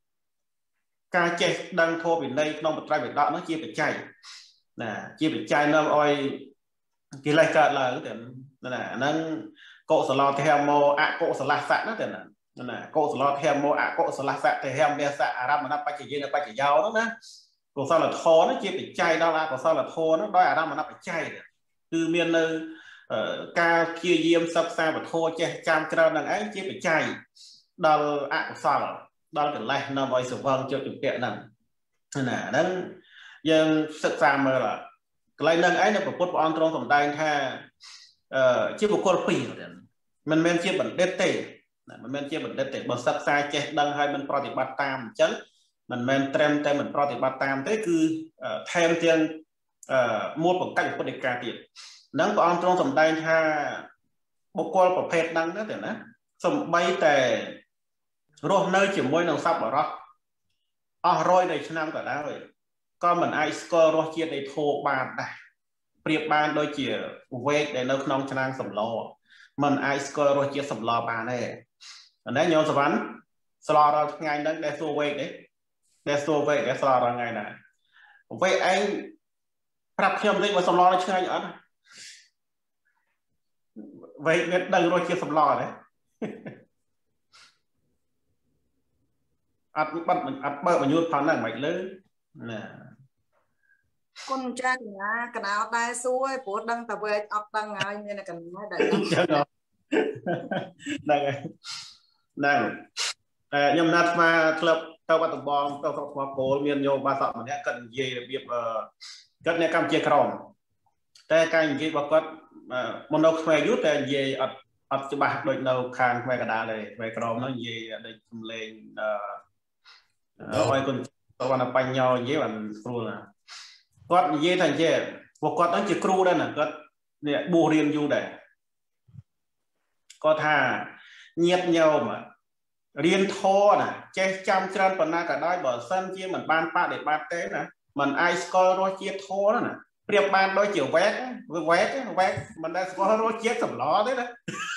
ca chạy đang thô bị đây nó một tray bị đó nó chỉ phải chạy nè chỉ phải chạy nó oi cái này cả là cái nè nâng cộ sờ lò theo mô cộ sờ lạt sạ nó tiền nè cộ sờ lò theo mô cộ sờ lạt sạ thì hem bia sạ ra mà nó phải chỉ riêng là phải chỉ giàu đó nè cộ sao là thô nó chỉ phải chay đó là cộ sao là thô nó đói ra mà nó phải chay từ miền nơi ca kia diêm sắp xa và thô chay chăm cho đằng ấy chỉ phải chay đó cộ sao là đó cái này nó voi sờ vâng cho chụp tiện nè nâng nhưng sự xa mà là cái này ấy nó có cốt bọn trong tổng đài tha chỉ một con phi mình men chia bẩn đế tệ mình men chia bẩn đế tệ bằng sắc sai che đăng hai mình pro thì bát tam chấn mình men trem tay mình pro thì bát tam thế cứ thêm tiền mua bằng cách của địch ca tiền nắng có trong tổng đài tha một conประเภท đăng đó thì nè sầm bay tè rồi nơi chỉ môi nòng sắp ở đó rồi đây năm cả đó rồi có mình ai score rồi chia để thô bàn nàyเปรียบ ban ដូចជា weight ដែលនៅក្នុងឆ្នាំងសម្លมันអាចស្គាល់រសជាតិសម្លបានទេអានេះញោមសវណ្ណស្លរាល់ថ្ងៃហ្នឹងដែលសួរ weight ទេដែលសួរ weight ដែលស្លរាល់ថ្ងៃណា weight ឯងប្រាប់ខ្ញុំលេខបើសម្លនេះឆ្ងាញ់អត់ weight មានដឹងរសជាតិសម្លទេអត់បាត់អត់បើបញ្ញូតផងហ្នឹងមិនលើណា con cha cái nào tay xuôi bố đăng tập về ấp đăng ngay nên là cần nói đại này nhầm nát mà club tao bắt tụi bom tao học qua cố miền nhôm ba sọ mà nhé cần gì việc cất này cam chia còngแต่การยิงบอกก็มันเอาแควยุทธ์แต่ยีอัดจะบาดโดยเราคางแควกระดาเลยแควกรอมนั่นยีโดยทำเลงไว้คนตัววันไปยาวยีวันครูนะก็ยีthànhเจ้บอกก็ต้องจะครูได้น่ะก็เนี่ยบูเรียนอยู่ได้ก็ท่าเงียบเงียวmàเรียนโทน่ะเจ๊จำจำปนากระได้บ่เส้นเจี๊ยเหมือนบ้านป้าเด็กบ้านเต้นะมันไอสกอร์โรเจี๊ยโทนั่นน่ะเปรียบบ้านโดยเจียวแวกมันได้สกอร์โรเจี๊ยสำล้อได้นะ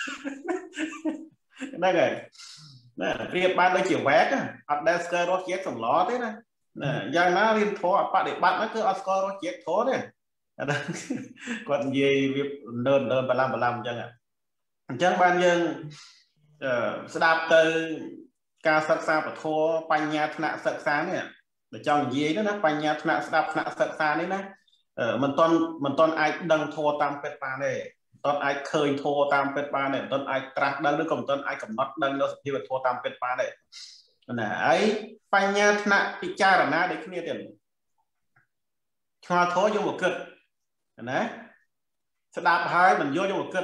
ได้ไงน่ะเปรียบบ้านโดยเจียวแวกอัดได้สกอร์โรเจี๊ยสำล้อได้นะน่ะอย่างนั้นเรียนโทป้าเด็กบ้านนั่นคืออัดสกอร์โรเจี๊ยโทเนี่ยก่อนยีเดินไปลำจังอ่ะจังบ้านยังสดับเตอการศึกษาปฐมปัญญาธนศึกษาเนี่ยแต่จังยีนั่นนะปัญญาธนสดับธนศึกษานี่นะมันตอนไอ้ดังโทตามเป็ดปลาเนี่ยตอนไอ้เคยโทตามเป็ดปลาเนี่ยตอนไอ้ตรักดังหรือตอนไอ้กับน็อตดังเราสักทีว่าโทตามเป็ดปลาเนี่ยนะไอ้ปัญญาธนพิจารณาได้ขึ้นเนี่ยเด่นชาโทยงหมดเกิดนะสดับหายมันโยงหมดเกิด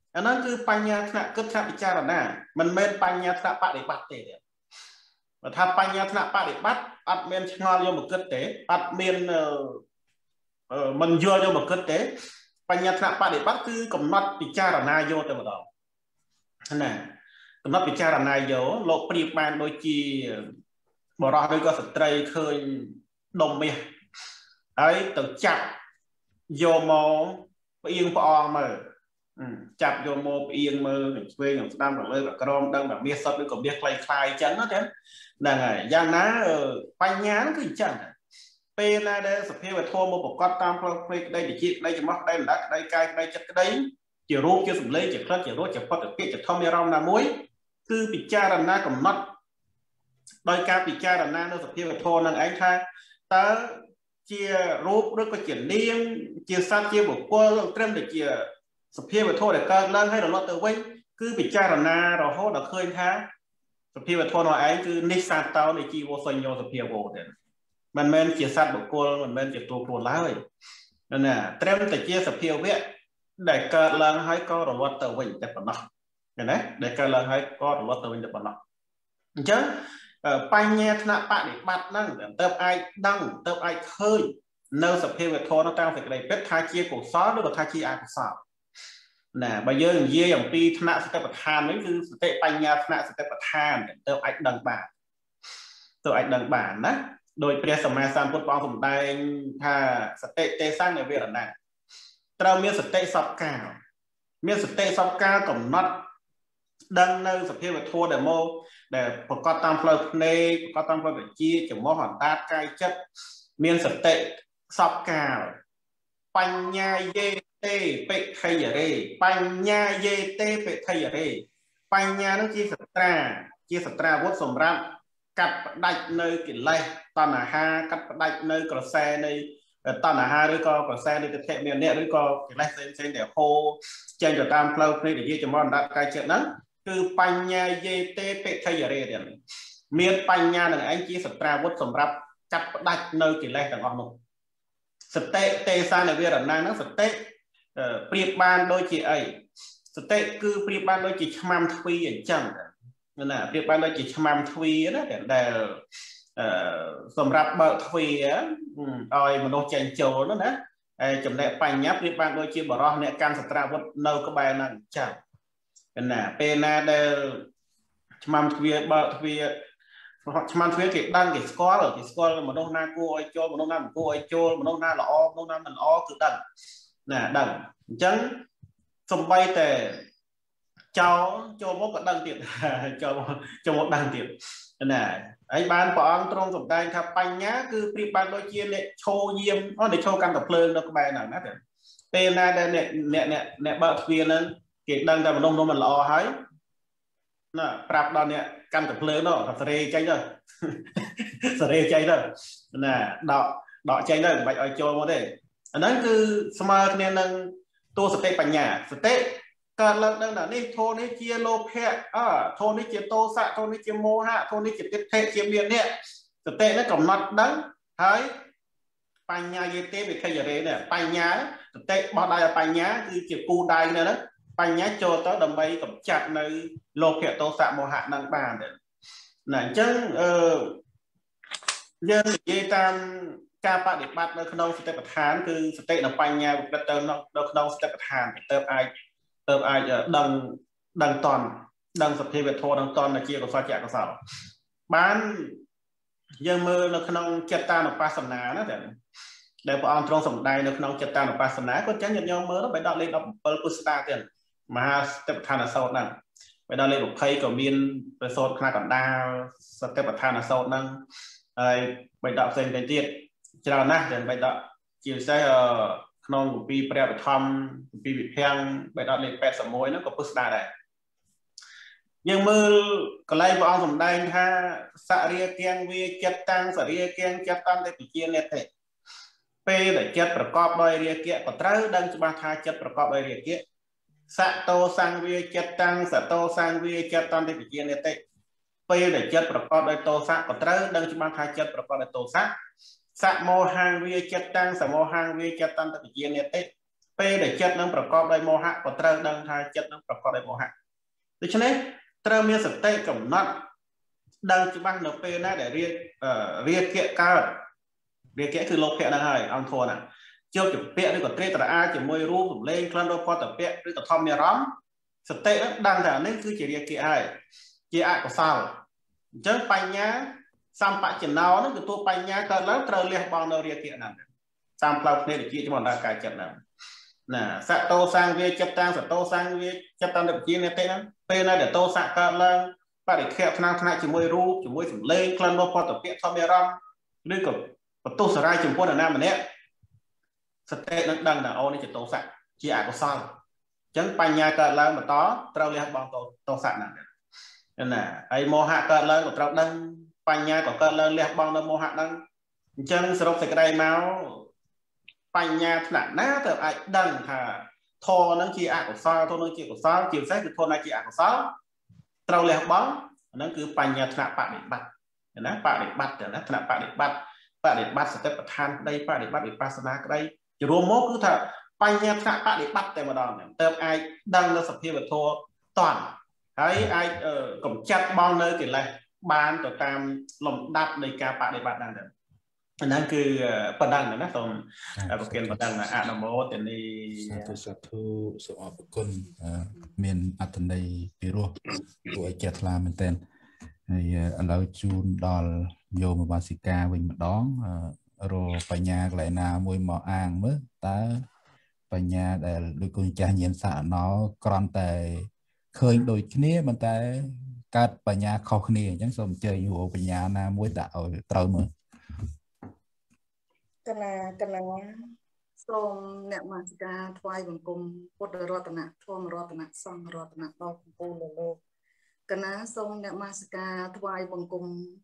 อันนั้นคือปัญญาขณะเกิดขณะพิจารณามันไม่ปัญญาขณะปฏิบัติเนี่ยถ้าปัญญาขณะปฏิบัติอัดเมียนชงอลโยมเกิดเตะอัดเมียนมันโยโยมเกิดเตะปัญญาขณะปฏิบัติคือกำหนดพิจารณาโยแต่มาดอกนั่นกำหนดพิจารณาโยโลกปริมาณโดยจีบรอโดยก็สตรีเคยดมเมียไอ้ตึกจับโยมอไปยิงปองมาจับโยมโมไปยิงมือช่วยอย่างสตาร์แบบเลยแบบกระโดดดังแบบเมียสดด้วยกับเมียคลายคลายจังนะจ๊ะนั่นไงอย่างนั้นปัญญาคือจังเป็นอะไรสัพเพแบบโทรมาบอกก็ตามเพลงได้ดิจิได้จะมักได้หลักได้กายได้จัดได้จะรู้จะสุดเลยจะคลาดจะรู้จะพอจะเพี้ยจะทำให้เราหน้ามวยคือปิจารณากับนัดโดยการปิจารณาในสัพเพแบบโทรนั่นเองค่ะแต่เจียรูปหรือก็เจียเลี้ยงเจียสัตว์เจียบุกว่าเตรียมเจียสเพียบโทษแต่การเล่นให้เราลดตัวไว้คือปิจารณาเราโทษเราเคยท้าสเพียบโทษเราไอ้คือนิสัยเตาในจีโวสัญญาสเพียบโวเด่นมันเป็นเจียสัตว์บุกว่ามันเป็นเจียตัวโคตรแล้วนั่นน่ะเตรียมแต่เจียสเพียบเว้ยได้การเล่นให้ก็เราลดตัวไว้แต่ปนนะเห็นไหมได้การเล่นให้ก็เราลดตัวไว้แต่ปนนะจังปัญญาธนปะเด็กบัดนั่งเติมไอ้ดังเติมไอ้เคยเนื้อสเพียบโทษเราตั้งแต่กระไรเป็ดทาเจียกุศลหรือว่าทาเจียอากุศลน่ะบางอย่างเยี่ยอย่างปีธนาสเตปทานนี่คือสเตปัญญาธนาสเตปทานเติมไอ้ดังบาทตัวไอ้ดังบาทนะโดยเปรียบสมัยสามพุทธปองสมได้ถ้าสเตเตสร้างในเวรนันเราเมียสเตสับกาวเมียสเตสับกาวกับน็อตดังในสเพียบทัวร์เดโมแต่ประกอบตามเพลย์ในประกอบตามเพลย์จีจะมอหันตาใกล้จัดเมียสเตสับกาวปัญญาเยเตเปทไทยเรปัญญาเยเตเปทไทยเรปัญญานั้นจีสตราวัดสมรับกัดได้ในกินไล่ตอนหากัดได้ในกระแสในตอนหาหรือก็กระแสในตะเทเมียเนี่ยหรือก็กินไล่เส้นเดี๋ยวโคเจนจะตามเพลย์ในเดี๋ยวจะมองดัดใกล้เจ็ดนั้นคือปัญญาเยเตเปทไทยเรเนี่ยเมียปัญญาหนึ่งไอ้จีสตราวัดสมรับกัดได้ในกินไล่ต่างออกนู่นสเตเตซาในเวรนันนั้นสเตเปรียบบานโดยจีไอสเตคือเปรียบบานโดยจีชมามทวีอย่างจังนั่นน่ะเปรียบบานโดยจีชมามทวีนะแต่สำหรับเบอร์ทวีเอาไอ้มันโดนเจนโจนั่นนะไอ้จำได้ปัญญาเปรียบบานโดยจีบรอเนี่ยการสตราวัดเนากบายนั่นจังนั่นน่ะเป็นน่ะเดชมามทวีเบอร์ทวีชมามทวีเก็บดังเก็บสกอร์มันโดนหน้ากูไอ้โจมันโดนหน้ากูไอ้โจมันโดนหน้าหล่อมันโดนหน้ามันอ้อคือดังน่ะดังจังสมบัยแต่เจ้าโจมก็ดังติดโจมดังติดน่ะไอ้บ้านปองตรงสมได้ครับปัญญาคือปริบานโดยเชียร์เนี่ยโชว์เยี่ยมในโชว์การกับเพลิงเราก็ไปหนังนะเป็นน่ะเนี่ยเบอร์เวียนั้นเก็บดังแต่มันลงมันรอให้น่ะปรับตอนเนี่ยการกับเพลิงเนาะกับเสรีใจเนาะเสรีใจเนาะน่ะดอกใจเนาะไปเอาโจมาได้อันนั้นคือสมาร์ทเนี่ยนั่งตัวสเตปัญญาสเตการเลิกนั่นน่ะนี่โทนี่เจียโลเพะโทนี่เจียโตสะโทนี่เจียโมหะโทนี่เจียเตเทเจียเมียนเนี่ยสเตนั่นกับนัดดังหายปัญญาเยเตไปขยายเนี่ยปัญญาสเตบอกได้ปัญญาคือเจียกูได้เนี่ยนะปัญญาโจต่อดำไปกับจัดในโลเพะโตสะโมหะนั่งบ้านเนี่ยนั่นจังยังเยตามการปฏิบัติในขนมสเตปทานคือสเตปในปัญญาแบบเติมในขนมสเตปทานเติมไอดังตอนดังสเปรย์โทดังตอนในเกี่ยวกับซอยแจกกระสอบบ้านยังมือในขนมเจตาในภาษณานะแต่พอเอาตรงสมได้ในขนมเจตาในภาษณาก็จะยังยังมือแล้วไปดอกเล่นดอกเปิลพุสตาเตียนมาสเตปทานในโซนนั่นไปดอกเล่นดอกไพ่กับมินไปโซนขนาดกับดาวสเตปทานในโซนนั่นไปดอกเซนเป็นเตี้ยจะเรานะเดินไปดอกจิ๋วใช้ขนมปีเปรี้ยวไปทำปีบิดเพียงไปดอกเล็กแปดสมวยนั่นก็พุสตาได้ยังมือก็ไล่บอลสมได้ถ้าสะเรียเกียงวีจัดตั้งสะเรียเกียงจัดตั้งได้ปีเกียนเนี่ยเตะเปย์ได้จัดประกอบโดยเรียเกียก็ตรึดังจะมาทาจัดประกอบโดยเรียเกียสะโตสังวีจัดตั้งสะโตสังวีจัดตั้งได้ปีเกียนเนี่ยเตะเปย์ได้จัดประกอบโดยโตสะก็ตรึดังจะมาทาจัดประกอบโดยโตสะสะโมหังวีจัดตั้งสะโมหังวีจัดตั้งได้ปีเกียนเนี่ยเตะเ P để chất năngประกอบដោយមោហៈក៏ត្រូវដឹងថាចិត្តនឹងប្រកបដោយមោហៈដូច្នេះត្រូវមានសតិកំណត់ដឹងច្បាស់នៅពេលណាដែលរាគៈកើតរាគៈគឺលោភៈហ្នឹងហើយអង្គធរណាជាប់ជំពាក់ឬក៏ត្រេកត្រអាលជាមួយរូបសម្លេងក្លិនរសផតពៈឬក៏ធម្មអារម្មណ៍សតិហ្នឹងដឹងថានេះគឺជារាគៈហើយជាអកុសលអញ្ចឹងបញ្ញាសម្បជណោហ្នឹងគឺតួបញ្ញាកើតឡើងត្រូវលះបង់នៅរាគៈហ្នឹងតាមផ្លូវភ្នែកវិជ្ជាចំណាកាយចិត្តហ្នឹងណាសតោសាងវាចិត្តតាំងសតោសាងវាចិត្តតាំងទៅវិជ្ជានេះទេហ្នឹងពេលណាដែលតោសៈកើតឡើងបរិខៈថ្នាំថ្នាក់ជាមួយរូបជាមួយសម្លេងក្លិនរសផតពៈធម្មអារម្មណ៍ឬក៏បន្ទុះសរាយចំពោះនរណាម្នាក់សតិនឹងដឹងថាអូនេះជាតោសៈជាអកុសលអញ្ចឹងបញ្ញាកើតឡើងបន្តត្រូវលះបង់តោសៈហ្នឹងណាហើយមោហៈកើតឡើងក៏ត្រូវដឹងបញ្ញាក៏កើតឡើងលះបង់នៅមោហៈហ្នឹងអញ្ចឹងសរុបសេចក្តីមកបញ្ញាថ្នាក់ណាទៅអាចដឹងថាធម៌ហ្នឹងជាអកុសលធម៌ហ្នឹងជាកុសលជាពិសេសគឺធម៌ណាជាអកុសលត្រូវលះបង់អាហ្នឹងគឺបញ្ញាថ្នាក់បដិបត្តិណាបដិបត្តិណាថ្នាក់បដិបត្តិសតិប្បដ្ឋានក្តីបដិបត្តិវិបស្សនាក្តីជារួមមកគឺថាបញ្ញាថ្នាក់បដិបត្តិតែម្ដងទៅអាចដឹងនៅសភាវធម៌តន់ហើយអាចកម្ចាត់បងនៅកិលេសបានទៅតាមលំដាប់នៃការបដិបត្តិហ្នឹងគឺប៉ុណ្ណឹងណាសូមប្រគិនប៉ុណ្ណឹងអនុមោទនីសាធុសូមអរគុណមានអត្ថន័យពីរោះគួរឲ្យចេះថ្លាមែនទែនហើយឥឡូវជូនដល់ញោមបាសិកាវិញម្ដងរកបញ្ញាកន្លែងណាមួយមកអាងមើលតើបញ្ញាដែលដូចគុណចាស់ញៀនសាអណោក្រន់តែឃើញដូចគ្នាប៉ុន្តែកើតបញ្ញាខុសគ្នាអញ្ចឹងសូមអញ្ជើញរកបញ្ញាណាមួយដាក់ឲ្យត្រូវមើលកណាសូមអ្នកមាសិកាថ្វាយបង្គំពុទ្ធរតនៈធម្មរតនៈសង្ឃរតនៈដល់កំពូលលោកកណាសូមអ្នកមាសិកាថ្វាយបង្គំ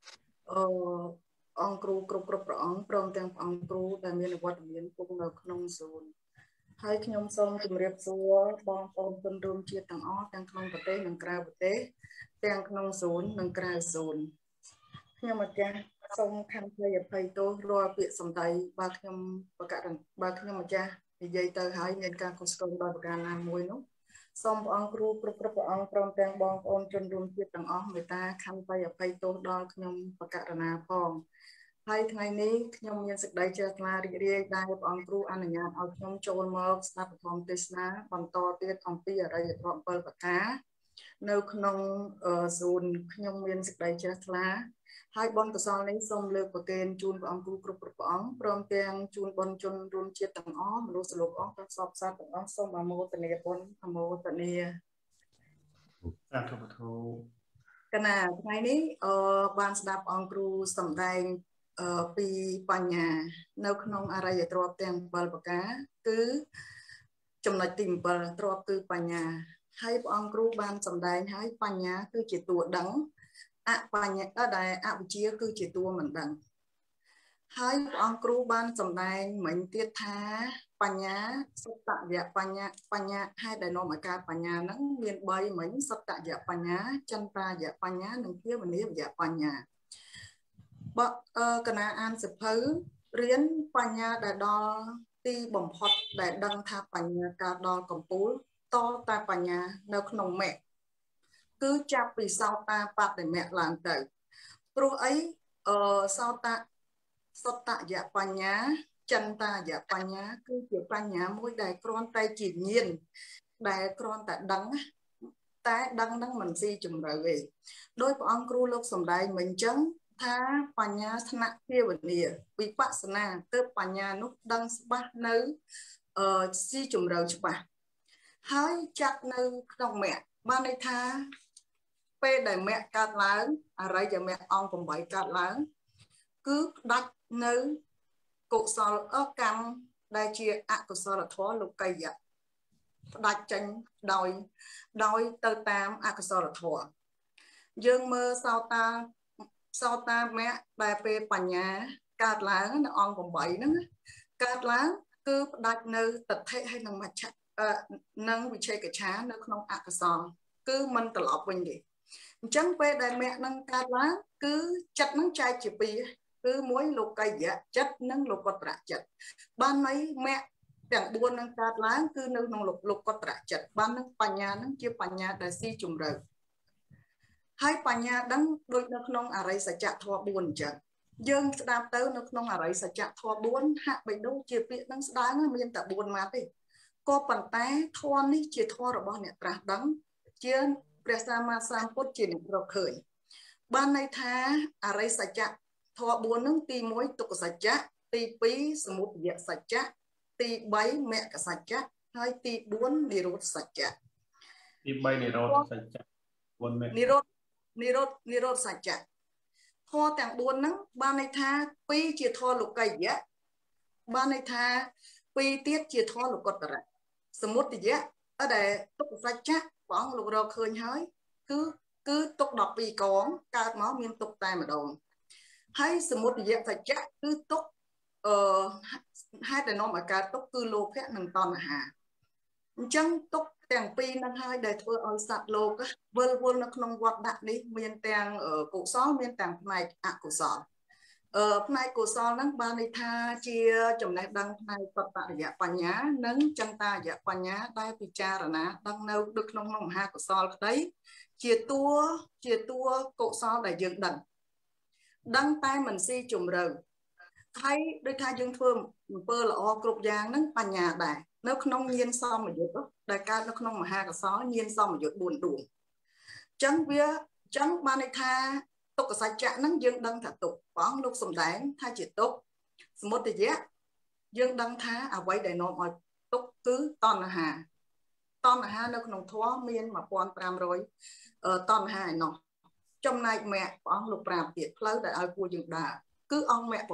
អង្គគ្រូគ្រប់ព្រះអង្គព្រមទាំងព្រះអង្គគ្រូដែលមានវត្តមានគង់នៅក្នុងសួនហើយខ្ញុំសូមជម្រាបសួរបងប្អូនជនរួមជាតិទាំងអស់ទាំងក្នុងប្រទេសនិងក្រៅប្រទេសទាំងក្នុងសួននិងក្រៅសួនខ្ញុំម្ចាស់សូមខន្តីអភ័យទោសរាល់ពាក្យសម្ដីបើខ្ញុំម្ចាស់និយាយទៅហើយមានការខុសឆ្គងដោយប្រការណាមួយនោះសូមព្រះអង្គគ្រូគ្រប់ព្រះអង្គព្រមទាំងបងប្អូនជនរួមជាតិទាំងអស់មេត្តាខន្តីអភ័យទោសដល់ខ្ញុំបកករណាផងហើយថ្ងៃនេះខ្ញុំមានសេចក្តីជ្រះថ្លារីករាយដែលព្រះអង្គគ្រូអនុញ្ញាតឲ្យខ្ញុំចូលមកស្ដាប់ធម៌ទេសនាបន្តទៀតអំពីអរិយធម៌7ប្រការនៅក្នុងសួនខ្ញុំមានសេចក្តីជ្រះថ្លាហើយបុណ្យកុសលនេះសូមលើកប្រគេនជូនព្រះអង្គគ្រូគ្រប់ព្រះអង្គព្រមទាំងជូនបុណ្យជនរួមជាតិទាំងអស់មនុស្សលោកអស់ទាំងសពសាស្ត្រទាំងអស់សូមអនុមោទនាបុណ្យអនុមោទនាសាធុពុទ្ធោកណាថ្ងៃនេះបានស្ដាប់អង្គគ្រូសម្ដែងពីបញ្ញានៅក្នុងអរិយទ្រព្យទាំង7ប្រការគឺចំណុចទី7ទ្រព្យគឺបញ្ញាហើយព្រះអង្គគ្រូបានសម្ដែងហើយបញ្ញាគឺជាតួដឹងបញ្ញាដែលអវិជ្ជាគឺជាតួមិនដឹងហើយព្រះអង្គគ្រូបានសម្ដែងមិញទៀតថាបញ្ញាសត្តយៈបញ្ញាហេតុដែលនាំឲ្យកើតបញ្ញាហ្នឹងមាន3មិញសត្តយៈបញ្ញាចន្តាយៈបញ្ញានិងភាវនាវយៈបញ្ញាបើកណាអានសភៅរៀនបញ្ញាដែលដល់ទីបំផុតដែលដឹងថាបញ្ញាកើតដល់កំពូលតតែបញ្ញានៅក្នុងមគ្គគឺចាប់ពីសោតាបត្តិមគ្គឡើងទៅព្រោះអីសត្តយៈបញ្ញាចន្តាយៈបញ្ញាគឺជាបញ្ញាមួយដែលគ្រាន់តែជាញាណដែលគ្រាន់តែដឹងតែដឹងនឹងមិនស៊ីជម្រៅទេដោយព្រះអង្គគ្រូលោកសម្ដែងមិញអញ្ចឹងថាបញ្ញាថ្នាក់ភាវនាវិបស្សនាទើបបញ្ញានោះដឹងច្បាស់នៅស៊ីជម្រៅច្បាស់ហើយចាក់នៅក្នុងមគ្គបានន័យថាពេលដែលមគ្គកើតឡើងអរិយមគ្គអង្គ8កើតឡើងគឺផ្ដាច់នៅកុសលកម្មដែលជាអកុសលធម៌លោកីយៈផ្ដាច់ចេញដោយទៅតាមអកុសលធម៌យើងមើលសោតាមគ្គដែលពេលបញ្ញាកើតឡើងនៅអង្គ8ហ្នឹងកើតឡើងគឺផ្ដាច់នៅតថេហើយនឹងមច្ឆនិងវិជ័យកច្ឆានៅក្នុងអកុសលគឺមិនត្រឡប់វិញទេអញ្ចឹងពេលដែលមគ្គនឹងកើតឡើងគឺចិត្តនឹងចែកជា2គឺមួយលោកីយៈចិត្តនិងលោកុត្តរៈចិត្តបានន័យមគ្គទាំង4នឹងកើតឡើងគឺនៅក្នុងលោកកតរចិត្តបាននឹងបញ្ញានឹងជាបញ្ញាដែលស៊ីជម្រៅហើយបញ្ញាដឹងដូចនៅក្នុងអរិយសច្ចធម៌4អញ្ចឹងយើងស្ដាប់ទៅនៅក្នុងអរិយសច្ចធម៌4ហាក់បីដូចជាពាក្យនឹងស្ដើងមានតែ4ម៉ាត់ទេក៏ប៉ុន្តែធម៌នេះជាធម៌របស់អ្នកត្រាស់ដឹងជាព្រះសម្មាសម្ពុទ្ធជាអ្នករកឃើញបានន័យថាអរិយសច្ចធម៌4នឹងទី1ទុក្ខសច្ចៈទី2សមុទយសច្ចៈទី3មគ្គសច្ចៈហើយទី4និរោធសច្ចៈទី3និរោធសច្ចៈ4មគ្គនិរោធសច្ចៈធម៌ទាំង4ហ្នឹងបានន័យថា2ជាធម៌លោកីយៈបានន័យថា2ទៀតជាធម៌លោកុត្តរៈសមុទយៈដែលទុក្ខសច្ចៈព្រះអង្គលោករកឃើញហើយគឺទុក្ខ12កងកើតមកមានទុក្ខតែម្ដងហើយសមុទយសច្ចៈគឺទុក្ខហេតុដែលនាំឲ្យកើតទុក្ខគឺលោភៈនិងតណ្ហាអញ្ចឹងទុក្ខទាំងពីរហ្នឹងហើយដែលធ្វើឲ្យសត្វលោកវិលវល់នៅក្នុងវដ្តដាក់នេះមានទាំងកុសលមានទាំងផ្នែកអកុសលផ្នែកកុសលហ្នឹងបានន័យថាជាចំណេះដឹងផ្នែកបរិយបញ្ញានិងចន្តាយបញ្ញាដែលពិចារណាដឹងនៅក្នុងមហាកុសលក្តីជាតួកុសលដែលយើងដឹងតែមិនស៊ីជម្រៅហើយដូចថាយើងធ្វើអំពើល្អគ្រប់យ៉ាងហ្នឹងបញ្ញាដែរនៅក្នុងញាណសមយុទ្ធដែលកើតនៅក្នុងមហាកុសលញាណសមយុទ្ធ4ដួងអញ្ចឹងបានន័យថាទុក្ខសច្ចៈហ្នឹងយើងដឹងថាទុក្ខព្រះអង្គលោកសំដែងថាជាទុក្ខសមុទយៈយើងដឹងថាអ្វីដែលនាំឲ្យទុក្ខគឺតណ្ហានៅក្នុងធម៌មាន1500តណ្ហាឯណោះចំណែកមគ្គព្រះអង្គលោកប្រាប់ទៀតផ្លូវដែលឲ្យពួកយើងដើរគឺអង្គមគ្គ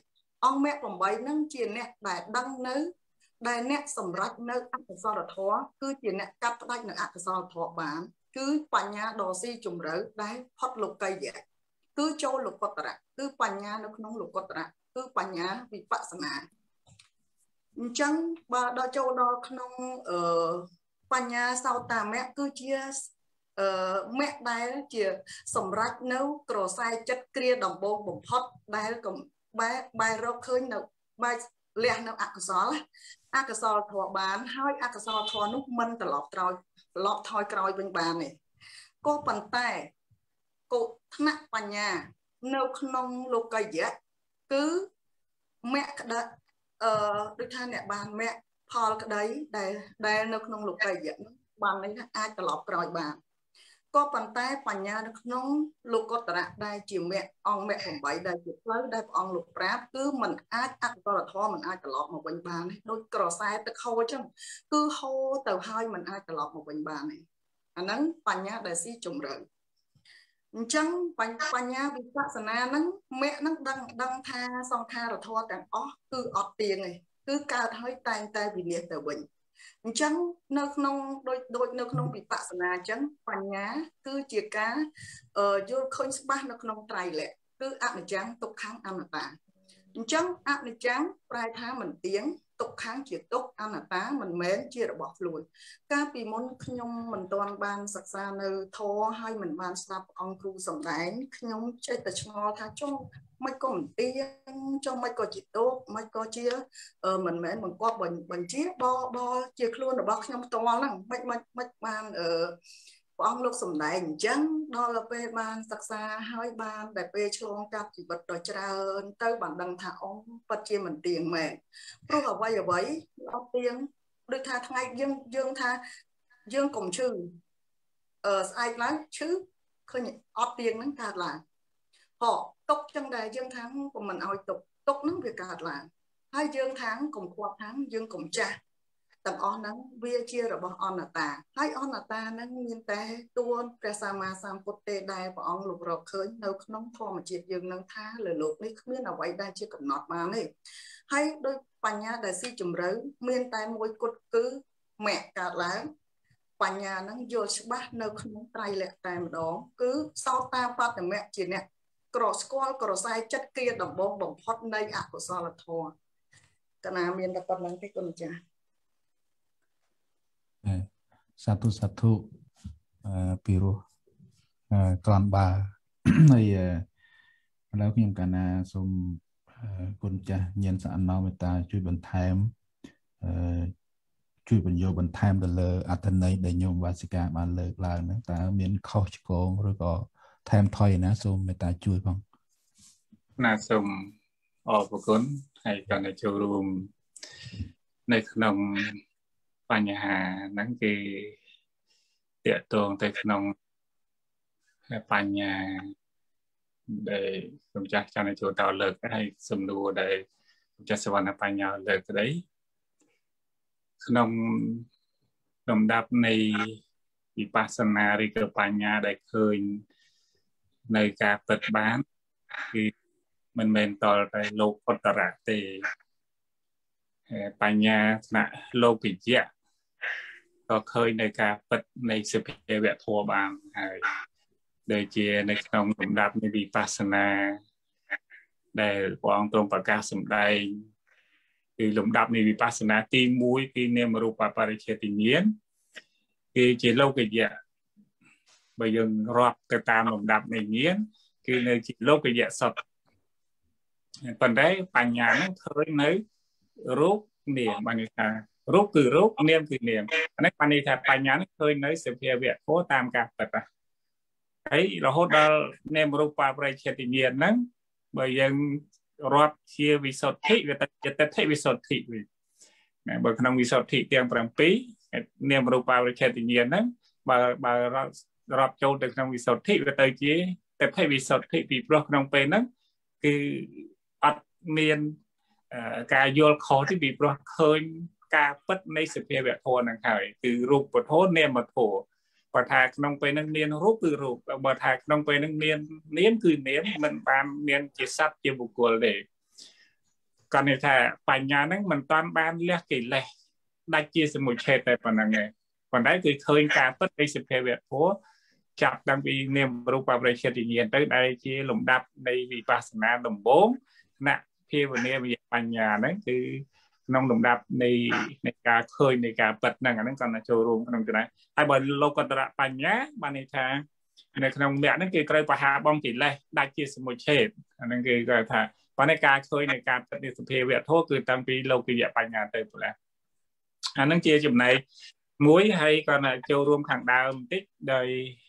8អង្គមគ្គ8ហ្នឹងជាអ្នកដែលដឹងនៅដែលអ្នកសម្រេចនៅអកុសលធម៌គឺជាអ្នកកាត់ផ្ដាច់នៅអកុសលធម៌បានគឺបញ្ញាដ៏ស៊ីជម្រៅដែលផុតលោកីយៈគឺចូលលោកុត្តរៈគឺបញ្ញានៅក្នុងលោកុត្តរៈគឺបញ្ញាវិបស្សនាអញ្ចឹងបើដល់ចូលដល់ក្នុងបញ្ញាសោតាមគ្គគឺជាមគ្គដែលជាសម្រេចនៅក្រសែចិត្តគ្រាដំបូងបំផុតដែលបែររកឃើញនៅបែរលះនៅអកុសលធម៌បានហើយអកុសលធម៌នោះមិនត្រឡប់ថយក្រោយវិញបានទេក៏ប៉ុន្តែគោលថ្នាក់បញ្ញានៅក្នុងលោកីយៈគឺមគ្គក្តីដូចថាអ្នកបានមគ្គផលក្តីដែលនៅក្នុងលោកីយៈនោះបានន័យថាអាចត្រឡប់ក្រោយបានក៏ប៉ុន្តែបញ្ញានៅក្នុងលោកុត្តរៈដែលជាមគ្គអង្គមគ្គ8ដែលជាផ្លូវដែលព្រះអង្គលោកប្រាប់គឺมันអាចអកុសលធម៌มันអាចត្រឡប់មកវិញបានទេដូចក្រសែទឹកហូរអញ្ចឹងគឺហូរទៅហើយมันអាចត្រឡប់មកវិញបានទេអាហ្នឹងបញ្ញាដែលស៊ីជម្រៅអញ្ចឹងបញ្ញាវិបស្សនាហ្នឹងមគ្គហ្នឹងដឹងថាសង្ខារធម៌ទាំងអស់គឺអត់ទៀងទេគឺកើតហើយតែងតែវិនិច្ឆ័យទៅវិញអញ្ចឹងនៅក្នុងដូចនៅក្នុងវិបស្សនាអញ្ចឹងបញ្ញាគឺជាការយល់ឃើញច្បាស់នៅក្នុងត្រៃលក្ខណ៍គឺអនិច្ចំទុក្ខំអនត្តាអញ្ចឹងអនិច្ចំប្រែថាមិនទៀងទុក្ខំជាទុក្ខអនត្តាមិនមែនជារបស់ខ្លួនកាលពីមុនខ្ញុំមិនទាន់បានសិក្សានៅធម៌ហើយមិនបានស្ដាប់អង្គគ្រូសំដែងខ្ញុំចេះតែឆ្ងល់ថាចុះមិនក៏មិនទៀងចុះមិនក៏ជាទុក្ខមិនក៏ជាមិនមែនបង្កប់បញ្ជាបជាខ្លួនរបស់ខ្ញុំផ្ទាល់ហ្នឹងមិនបានព្រះអង្គលោកសំដែងអញ្ចឹងដល់ពេលបានសិក្សាហើយបានតែពេលឆ្លងកាត់ជីវិតដ៏ច្រើនទៅបានដឹងថាអង្គពិតជាមិនទៀងមែនព្រោះអ្វីអត់ទៀងដូចថាថ្ងៃយើងថាយើងកុំឈឺស្អែកឡើងឈឺឃើញអត់ទៀងហ្នឹងកើតឡើងទុកចឹងដែរយើងថាកុំមិនឲ្យទុកហ្នឹងវាកើតឡើងហើយយើងថាកុំខ្វាត់ថាយើងកុំចាស់ទាំងអស់ហ្នឹងវាជារបស់អនត្តាហើយអនត្តាហ្នឹងមានតែតួព្រះសម្មាសម្ពុទ្ធទេដែលព្រះអង្គលោករកឃើញនៅក្នុងធម្មជាតិយើងនឹងថាលើលោកនេះគ្មានអ្វីដែលជាកំណត់បានទេហើយដោយបញ្ញាដែលស៊ីជម្រៅមានតែមួយគត់គឺមគ្គកើតឡើងបញ្ញាហ្នឹងយល់ច្បាស់នៅក្នុងត្រៃលក្ខណ៍តែម្ដងគឺសោតាបត្តមគ្គជាអ្នកស្គាល់ក្រសែចិត្តគ្រាដំបូងបំផុតនៃអកុសលធម៌កណាមានតែប៉ុណ្្នឹងទេគុណចាស់សាធុពីរោះក្រាន់បាហើយឥឡូវខ្ញុំកណាសូមគុណចាស់ញៀនសអណោមេត្តាជួយបន្ថែមជួយបញ្យល់បន្ថែមទៅលើអត្ថន័យដែលញោមវាសិកាបានលើកឡើងហ្នឹងតើមានខុសឆ្គងឬក៏ថែមថយណាសូមមេត្តាជួយផងណាសូមអរគុណហើយក៏នៅចូលរួមនៅក្នុងបញ្ហាហ្នឹងគឺតាក់ទងទៅក្នុងបញ្ញាដែលខ្ញុំចាស់ចាំឲ្យចូលតលើកហើយសំណួរដែលខ្ញុំចាស់សវណ្ណបញ្ញាលើកក្តីក្នុងលំដាប់នៃវិបស្សនាឬក៏បញ្ញាដែលឃើញនៅការពិតបានគឺមិនមែនតលតែលោកពុទ្ធរៈទេបញ្ញាថ្នាក់លោកិយៈក៏ឃើញនៅការពិតនៃសភាវៈធម៌បានហើយដូចជានៅក្នុងលំដាប់នៃវិបស្សនាដែលព្រះអង្គទ្រង់ប្រកាសសម្ដែងគឺលំដាប់នៃវិបស្សនាទី1គឺនាមរូបបរិច្ឆេទញ្ញាណគឺជាលោកិយៈបើយើងរាប់ទៅតាមលំដាប់នៃញាណគឺនៅជាលោកិយៈសត្វប៉ុន្តែបញ្ញានឹងឃើញនៅរូបនាមបានន័យថារូបគឺរូបនាមគឺនាមអានេះបានន័យថាបញ្ញានឹងឃើញនៅសភាវៈធម៌តាមការពិតហើយរហូតដល់នាមរូបបរិច្ឆេទញ្ញាណហ្នឹងបើយើងរាប់ជាវិសុទ្ធិវាទៅជាទិដ្ឋិវិសុទ្ធិវិញណាបើក្នុងវិសុទ្ធិទាំង7នាមរូបបរិច្ឆេទញ្ញាណហ្នឹងបើរាប់ចូលទៅក្នុងវិសុទ្ធិវាទៅជាទិដ្ឋិវិសុទ្ធិពីព្រោះក្នុងពេលហ្នឹងគឺអត់មានការយល់ខុសទេពីព្រោះឃើញការពិតនៃសភាវៈធម៌ហ្នឹងហើយគឺរូបធម៌នាមធម៌បើថាក្នុងពេលហ្នឹងមានរូបគឺរូបបើថាក្នុងពេលហ្នឹងមាននាមគឺនាមមិនបានមានជាសត្វជាបុគ្គលទេគាត់និយាយថាបញ្ញាហ្នឹងមិនតាន់បានលះកិលេសដាច់ជាសមុច្ឆេទតែប៉ុណ្្នឹងឯងប៉ុន្តែគឺឃើញការពិតនៃសភាវៈធម៌ចាប់តាំងពីនាមរូបបរិច្ឆេទញ្ញាណទៅដែលជាលំដាប់នៃវិបស្សនាដំបូងថ្នាក់ភាវនាវិបញ្ញាហ្នឹងគឺក្នុងលំដាប់នៃការឃើញនៃការពិតហ្នឹងអាហ្នឹងគាត់ចូលរួមក្នុងចំណែកហើយបើលោកតរៈបញ្ញាបានន័យថានៅក្នុងមគ្គហ្នឹងគេត្រូវបហាបងកិលេសដាច់ជាសមុច្ឆេទអាហ្នឹងគេគាត់ថាប៉ុន្តែការឃើញនៃការពិតនៃសភាវៈធម៌គឺតាំងពីលោកិយៈបញ្ញាទៅព្រោះអាហ្នឹងជាចំណែកមួយហើយគាត់ចូលរួមខាងដើមបន្តិចដោយ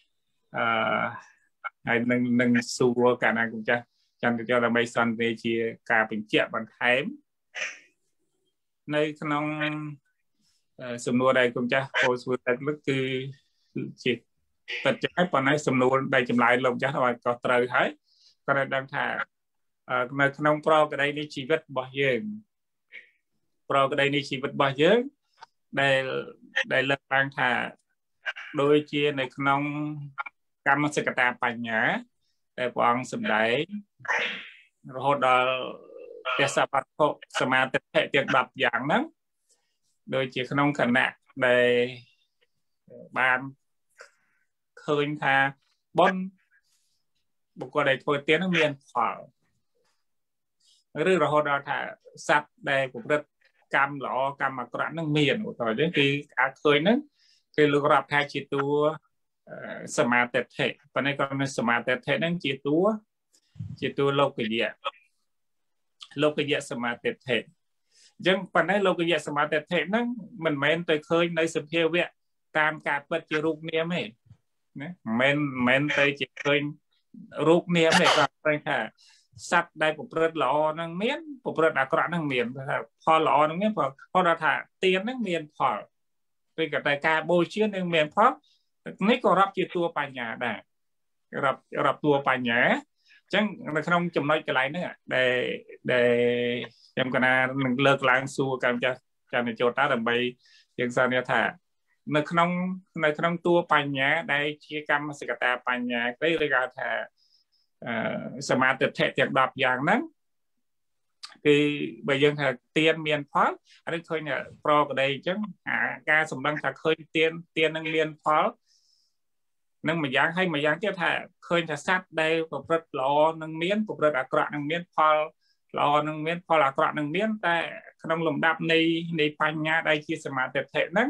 ហើយនឹងសួរកាលណាខ្ញុំចាស់ចាំទៅដើម្បីសន្និដ្ឋានជាការបញ្ជាក់បន្ថែមនៅក្នុងសំណួរដែលខ្ញុំចាស់ពោលសួរទឹកលឹកគឺជាពិតចាស់ប៉ុន្តែសំណួរដែលចម្លើយលោកចាស់ឲ្យក៏ត្រូវហើយគាត់បានដឹងថានៅក្នុងប្រក្តីនៃជីវិតរបស់យើងប្រក្តីនៃជីវិតរបស់យើងដែលលើកឡើងថាដូចជានៅក្នុងកម្មសិកតាបញ្ញាដែលព្រះអង្គសម្ដែងរហូតដល់ទេសបត្ថុសមាទិដ្ឋិទាំង10យ៉ាងហ្នឹងដូចជាក្នុងគណៈដែលបានឃើញថាបុណ្យបុគ្គលដែលធ្វើទានហ្នឹងមានផលឬរហូតដល់ថាសត្វដែលប្រព្រឹត្តកម្មល្អកម្មអាក្រក់ហ្នឹងមានឧទាហរណ៍នេះគឺការឃើញហ្នឹងគេលោករាប់ថាជាតួសមាទិដ្ឋិប៉ុន្តែក៏សមាទិដ្ឋិហ្នឹងជាតួលោកិយៈសមាទិដ្ឋិអញ្ចឹងប៉ុន្តែលោកិយៈសមាទិដ្ឋិហ្នឹងមិនមែនទៅឃើញនៅសភាវៈតាមការពិតជារូបនាមទេណាមិនមែនទៅជាឃើញរូបនាមទេគាត់ឃើញថាសត្វដែលប្រព្រឹត្តល្អហ្នឹងមានប្រព្រឹត្តអាក្រក់ហ្នឹងមានថាផលល្អហ្នឹងមានផលថាទានហ្នឹងមានផលពេលក៏តែការបូជានឹងមានផលនេះក៏រាប់ជាតួបញ្ញាដែររាប់តួបញ្ញាអញ្ចឹងនៅក្នុងចំណុចកន្លែងហ្នឹងដែលខ្ញុំកណានឹងលើកឡើងសួរកម្មចាស់ចាំចូលតាដើម្បីយើងសន្និដ្ឋានថានៅក្នុងតួបញ្ញាដែលជាកម្មសិកតាបញ្ញាគេឬក៏ថាសមាទិដ្ឋិទាំង10យ៉ាងហ្នឹងគឺបើយើងថាទានមានផលអានេះឃើញប្រក្តីអញ្ចឹងការសម្ដឹងថាឃើញទាននឹងមានផលនឹងមួយយ៉ាងហើយមួយយ៉ាងទៀតថាឃើញថាសត្វដែលប្រព្រឹត្តល្អនឹងមានប្រព្រឹត្តអាក្រក់នឹងមានផលល្អនឹងមានផលអាក្រក់នឹងមានតែក្នុងលំដាប់នៃបញ្ញាដែលជាសមាទិដ្ឋិហ្នឹង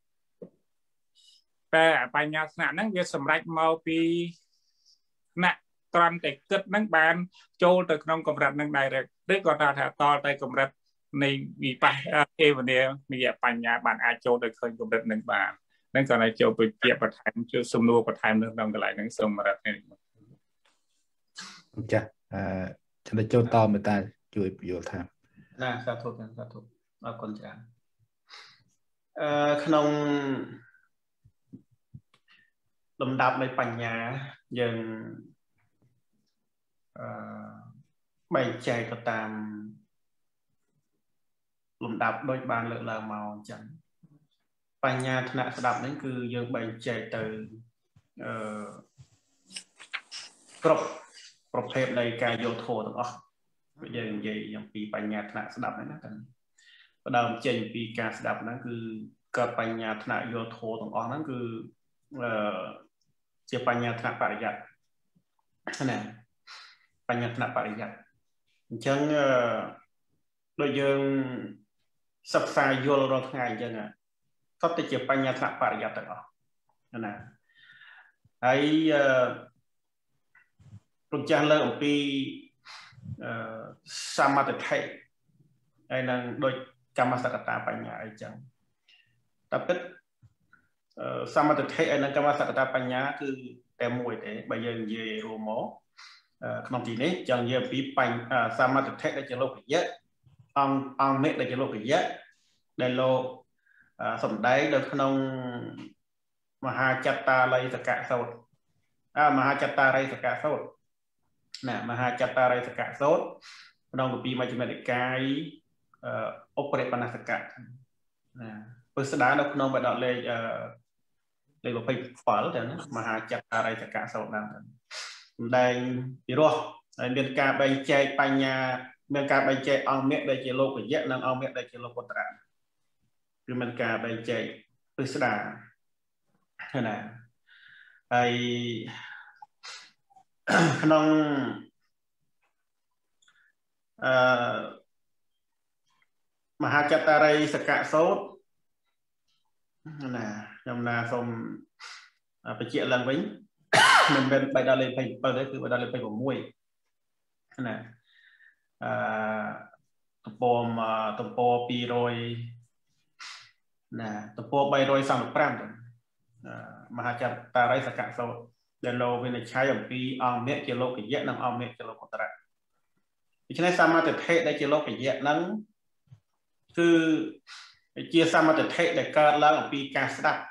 តែបញ្ញាថ្នាក់ហ្នឹងវាសម្រេចមកពីថ្នាក់ត្រង់តែគិតហ្នឹងបានចូលទៅក្នុងកម្រិតហ្នឹងដែរឬក៏ថាតទៅកម្រិតនៃវិបត្តិទេវតានិយាយបញ្ញាបានអាចចូលទៅឃើញកម្រិតនឹងបានហ្នឹងក៏ឲ្យចូលទៅជាបន្ថែមជួយសំណួរបន្ថែមនៅក្នុងកន្លែងហ្នឹងសូមរដ្ឋនេះចាចាំតែចូលតមេតាជួយពយល់ថាណាសាធុសាធុអរគុណច្រើនក្នុងលំដាប់នៃបញ្ញាយើងបែងចែកទៅតាមលំដាប់ដូចបានលើកឡើងមកអញ្ចឹងបញ្ញាថ្នាក់ស្ដាប់នេះគឺយើងបែងចែកទៅគ្រប់ប្រភេទនៃការយល់ធម៌ទាំងអស់យើងនិយាយអំពីបញ្ញាថ្នាក់ស្ដាប់ហ្នឹងណាផ្ដើមចេញពីការស្ដាប់ហ្នឹងគឺកើតបញ្ញាថ្នាក់យល់ធម៌ទាំងអស់ហ្នឹងគឺជាបញ្ញាថ្នាក់បរិយ័តណាបញ្ញាថ្នាក់បរិយ័តអញ្ចឹងដូចយើងសិក្សាយល់រាល់ថ្ងៃអញ្ចឹងសុទ្ធតែជាបញ្ញាថ្នាក់បរិយ័តទាំងអស់ណាហើយលោកចាស់លើកអំពីសមត្ថដ្ឋិហើយនឹងដូចកម្មសកតាបញ្ញាអីចឹងតែពិតសមត្ថដ្ឋិហើយនឹងកម្មសកតាបញ្ញាគឺតែមួយទេបើយើងនិយាយរួមមកក្នុងទីនេះចង់និយាយអំពីសមត្ថដ្ឋិដែលជាលោកយៈអង្គមេដែលជាលោកយៈដែលលោកសំដែងនៅក្នុងមហាចត្តាល័យសកៈសោតមហាចត្តារ័យសកៈសោតណាមហាចត្តារ័យសកៈសោតក្នុងគម្ពីរមជ្ឈិមនិកាយឧបរិបណ្ណសកៈណាពឹស្ដារនៅក្នុងបទលេខ27ទៅណាមហាចត្តារ័យសកៈសោតហ្នឹងសម្ដែងពីរោះហើយមានការបែងចែកបញ្ញាមានការបែងចែកអង្គមេដែលជាលោកយៈនិងអង្គមេដែលជាលោកុត្តរៈគឺមានការបែងចែកពឹស្ដារណាហើយក្នុងមហាចត្តារ័យសកៈសោតណាខ្ញុំណាសូមបញ្ជាក់ឡើងវិញមិនមែនបៃតាលេខ27ទេគឺបៃតាលេខ26ណាទំព័រ200ណាទំព័រ335មហាចត្តារ័យសកៈសោតដែលលោកវិនិច្ឆ័យអំពីអង្គមេជាលោកយៈនិងអង្គមេជាលោកុត្តរៈដូច្នេះសមត្ថដ្ឋិដែលជាលោកយៈហ្នឹងគឺជាសមត្ថដ្ឋិដែលកើតឡើងអំពីការស្ដាប់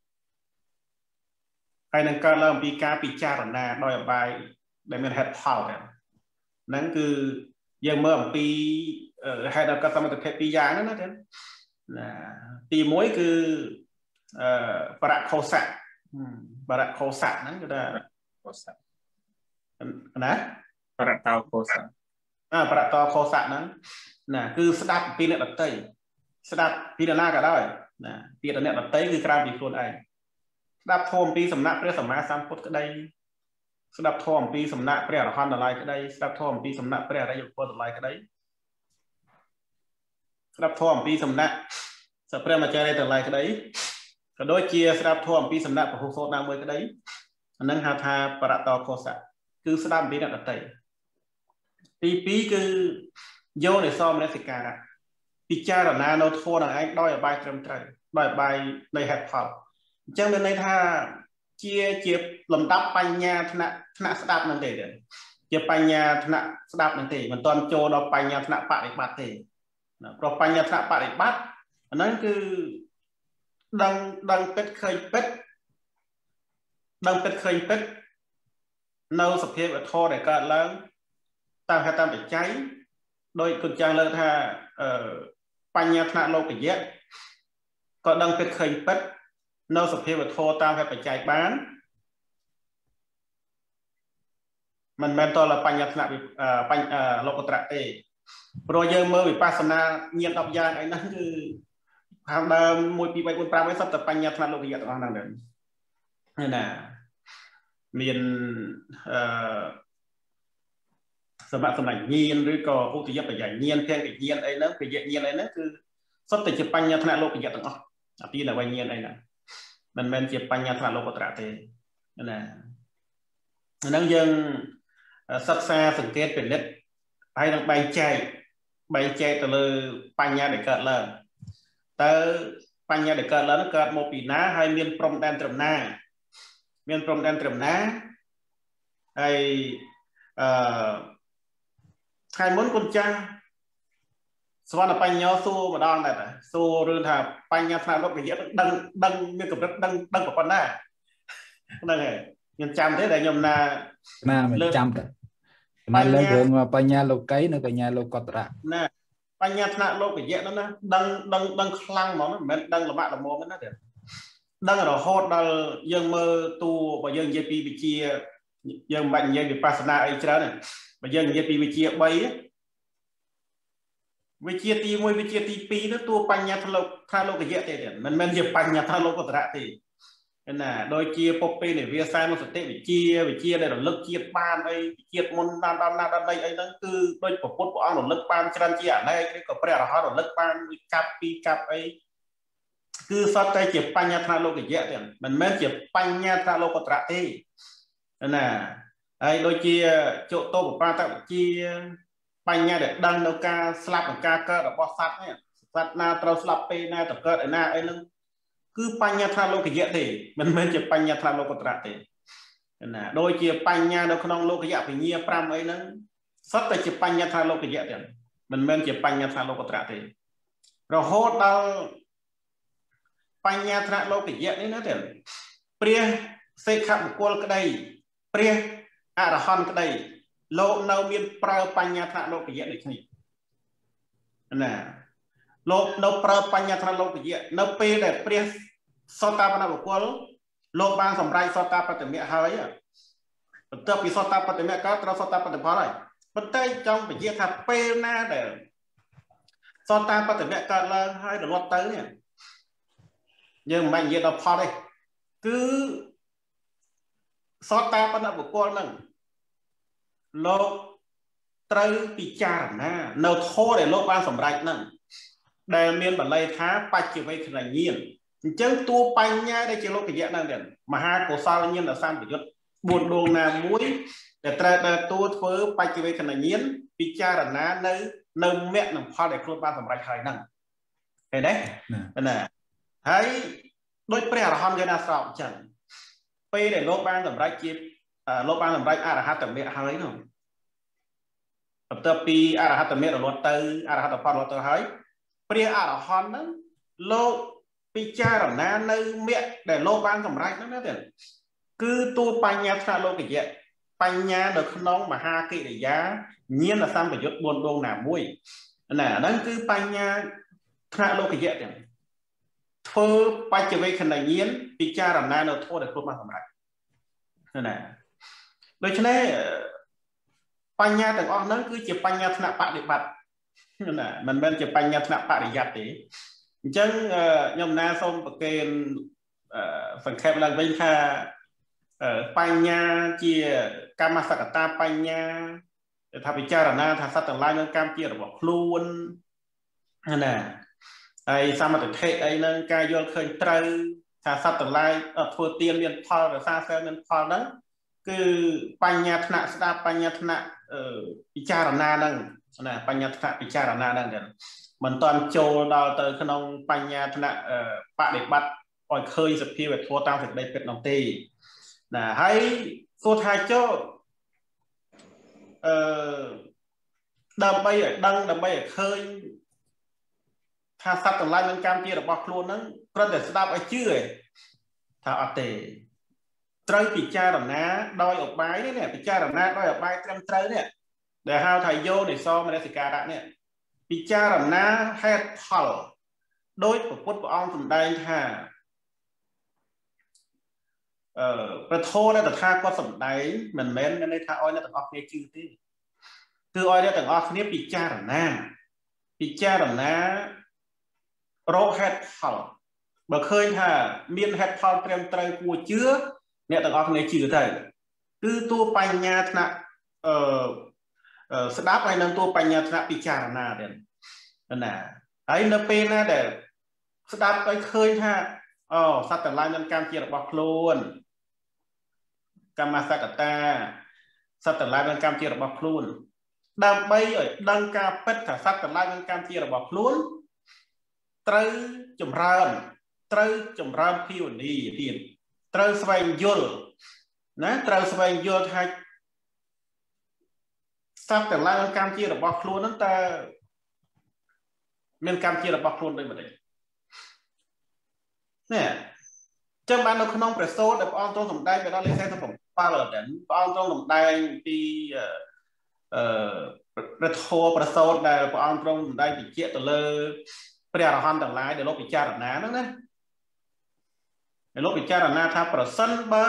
ហើយនឹងកើតឡើងអំពីការពិចារណាដោយអបាយដែលមានហេតុផលហ្នឹងគឺយើងមើលអំពីហេតុដល់សមត្ថដ្ឋិពីរយ៉ាងហ្នឹងណាទី1គឺបរខោសៈហ្នឹងគឺថាខោសៈណាបរតោខោសៈបរតោខោសៈហ្នឹងណាគឺស្ដាប់ពីអ្នកដទៃស្ដាប់ពីនរណាក៏ដោយណាពីអ្នកដទៃគឺក្រៅពីខ្លួនឯងស្ដាប់ធម៌អំពីសំណាក់ព្រះសម្មាសម្ពុទ្ធក្តីស្ដាប់ធម៌អំពីសំណាក់ព្រះអរហន្តទាំងឡាយក្តីស្ដាប់ធម៌អំពីសំណាក់ព្រះអរិយបុត្រទាំងឡាយក្តីស្ដាប់ធម៌អំពីសំណាក់សព្រះអាចារ្យទាំងឡាយក្តីក៏ដូចជាស្ដាប់ធម៌អំពីសំណាក់ពហុសោតណាមួយក្តីអានឹងហៅថាបរតោខោសៈគឺស្ដាប់អំពីអ្នកដទៃទី2គឺយោនិសោមនសិការៈពិចារណានៅធម៌នឹងឯងដោយអបាយត្រឹមត្រូវដោយអបាយនៃហេតុផលអញ្ចឹងមានន័យថាជាលំដាប់បញ្ញាថ្នាក់ស្ដាប់នឹងទេជាបញ្ញាថ្នាក់ស្ដាប់នឹងទេមិនទាន់ចូលដល់បញ្ញាថ្នាក់បរិបត្តិទេព្រោះបញ្ញាថ្នាក់បរិបត្តិអាហ្នឹងគឺដឹងពិតឃើញពិតនៅសភាវធម៌ដែលកើតឡើងតាមហេតុតាមបច្ច័យដោយគុណចាស់លើកថាបញ្ញាថ្នាក់លោកយៈក៏ដឹងពិតឃើញពិតនៅសភាវធម៌តាមហេតុបច្ច័យបានមិនមែនតលបញ្ញាថ្នាក់លោកុត្តរៈទេព្រោះយើងមើលវិបស្សនាញាណ10យ៉ាងអីហ្នឹងគឺខាងដើម1 2 3 4 5ឯសតតែបញ្ញាថ្នាក់លោកយៈទាំងអស់ហ្នឹងដែរណាមានសម្រាប់សម្ដេចញាណឬក៏ឧទយបញ្ញាញាណភេកញាណអីហ្នឹងកិយញាណអីហ្នឹងគឺសុទ្ធតែជាបញ្ញាថ្នាក់លោកយៈទាំងអស់អាពីដល់វិញ្ញាណអីហ្នឹងមិនមែនជាបញ្ញាថ្នាក់លោកុត្តរៈទេណាអាហ្នឹងយើងសិក្សាសង្កេតពិនិត្យហើយនឹងបែងចែក bay chạy từ lời bánh nhà để cợt lên tới bánh nhà để cợt lên nó cợt một bị ná hay miền prom đen trầm na miền prom đen trầm ná hay hai muốn con cha sau đó bánh nhau xô mà đo này xô rồi thà bánh nhà thà lúc cái gì đăng đăng miền cục đất đăng đăng của con na đăng này nhân trăm thế này nhầm là mình trăm đấy mà lên đường mà bánh nhà lô cấy nữa bánh nhà lô cọt rạ nè bánh nhà thà lúc cái gì đó nó đăng khăng nó mình đăng là bạn là mồm nó được đăng ở hot đăng dân mơ tu và dân JP bị chia dân mạnh dân bị pasana ấy chứ này và dân JP bị chia bay với chia ti môi với chia ti pi nó tu bánh nhà thà lúc cái gì thế mình dẹp bánh nhà thà lúc cọt rạ thì nên là đôi chia poppy này vía sai một sợi bị chia đây là lực chia ban đây chia môn đan đây ấy nó cứ đôi của cốt của ông là lực ban cho chia ở đây cái của bè là họ là lực ban cặp ấy cứ sát tay chia bánh nhà thà lô cái dễ thì mình mới chia bánh nhà thà lô có trả thì nên là ấy đôi chia chỗ tô của ba ta chia bánh nhà để đăng đâu ca slap của ca cơ là bao sát này sát na trâu slap pe na tập cơ để na ấy nó cứ bánh nhà thà lô cái dễ thì mình mới chụp bánh nhà thà lô có trả thì là đôi chia bánh nhà đâu không lô cái dễ phải nhia pram ấy nó sắp tới chụp bánh nhà thà lô cái dễ thì mình mới chụp bánh nhà thà lô có trả thì rồi hốt đâu bánh nhà thà lô cái dễ đấy nó thì pria xây khắp một cô cái đây pria à hòn cái đây lô nâu miên prao bánh nhà thà lô cái dễ được gì là lô nâu prao bánh nhà thà lô cái dễ nâu pe để pria sota pana của cô lô ban sòng rai sota para từ mẹ hơi á tập vì sota para từ mẹ cá trâu sota para từ phá này bên tây trong phải chia thà pe na để sota para từ mẹ cá là hai được lót tới nè nhưng mà nhiều đọc phá đây cứ sota pana của cô nâng lô trâu bị chả na nấu thô để lô ban sòng rai nâng để miền bản lây thá bạch chỉ với thành nhiên chân tua bánh nha đây chỉ lúc cái dạng đang điện mà hai cổ sao nhiên là sang phải buồn đồ nào muối để tra tua phớ bạch chỉ với thành nhiên bị cha là ná nơi mẹ nằm khoa để luôn ban tầm rạch hải năng thế đấy nè thấy đôi pre là hòn cái nào sao chẳng p để lô ban tầm rạch chip lô ban tầm rạch à là hai tầm mẹ hơi không tập pi à là hai tầm mẹ là lót tư à là hai tầm pha lót tư hơi pre à là hòn đó lô bị cha là na nơi mẹ để lô ban cầm rạch nó tiền cứ tu bánh nhà thà lô cái gì bánh nhà được không mà ha kỵ để giá nhiên là sang phải dốt buồn đô nào muối nè nó cứ bánh nhà thà lô cái gì tiền thơ bánh chỉ về khẩn này nhiên bị cha là na nó thôi để lô ban cầm rạch nè đối cho nên bánh nhà từng on nó cứ chỉ bánh nhà thà bạc để bạc nè mình bên chỉ bánh nhà thà bạc để giặt tí chân nhom na xong bậc kênh phần khép lần bên kha bánh nha chia cam sạc ta bánh nha thà bị cha là na thà sát tầng lai nâng cam chia được bọc luôn nè ai sao mà thực hệ ấy nâng ca vô khơi trâu thà sát tầng lai thua tiền miền phò rồi xa xe miền phò đó cứ bánh nha thà sát bánh nha thà bị cha là na nâng nè bánh nha thà bị cha là na nâng mình toàn châu đào tới khả năng bánh nhà thân bạn để bắt hỏi khơi sập khi về thua tăng thực đây Việt Nam tì là hãy số thay cho đầm bay ở đăng đầm bay ở khơi tha sát tầng lai nâng cam chia được bọc luôn đó có thể đáp ở chứ thà ở tề trời bị cha đầm ná đôi ở bái đấy nè bị cha đầm ná đôi ở bái trăm trời nè để hao thầy vô để so mà để cả đã nè bị cha làm ná hết thở đôi của quốc của ông from đây thàประโทษแล้วแต่ท่าก็สมได้เหมือนแม้ในท่าอ้อยแล้วแต่ออกเนี่ยชื่อที่คืออ้อยแล้วแต่ออกเนี่ยปีจ้าหรือน้าปีจ้าหรือน้าโรคเห็ดเผาบ่เคยท่ามีนเห็ดเผาเตรียมเตยกูเชื้อเนี่ยแต่ออกเนี่ยชื่อไทยคือตัวปัญญาธนะสดับไปนั่งตัวปัญญาธนะปีจ้าหรือน้าเด่นนั่นน่ะไอ้นับเป็นนะเด็กสดับไปเคยท่าสัตว์แต่ลายนั้นการเกี่ยวกับโคลนกรรมสักตาสัตว์แต่ลายนั้นการเกี่ยวกับโคลน đam bay ở đăng ca pet thả sắc cả lại cam chia là bọc luôn trâu chùm rơm phiêu đi tiền trâu xoay vô nè trâu xoay vô thay sắc cả lại cam chia là bọc luôn nó ta mình cam chia là bọc luôn đây mà đây nè trong ban đầu không phải số để ông trong tổng đài về đó lên xe trong ba lần đến ông trong tổng đài đi retroประสดដែលព្រះអង្គទ្រង់សម្ដែងវិជ្ជាទៅលើព្រះអរហន្តទាំងឡាយដែលលោកពិចារណាហ្នឹងណាដែលលោកពិចារណាថាប្រសិនបើ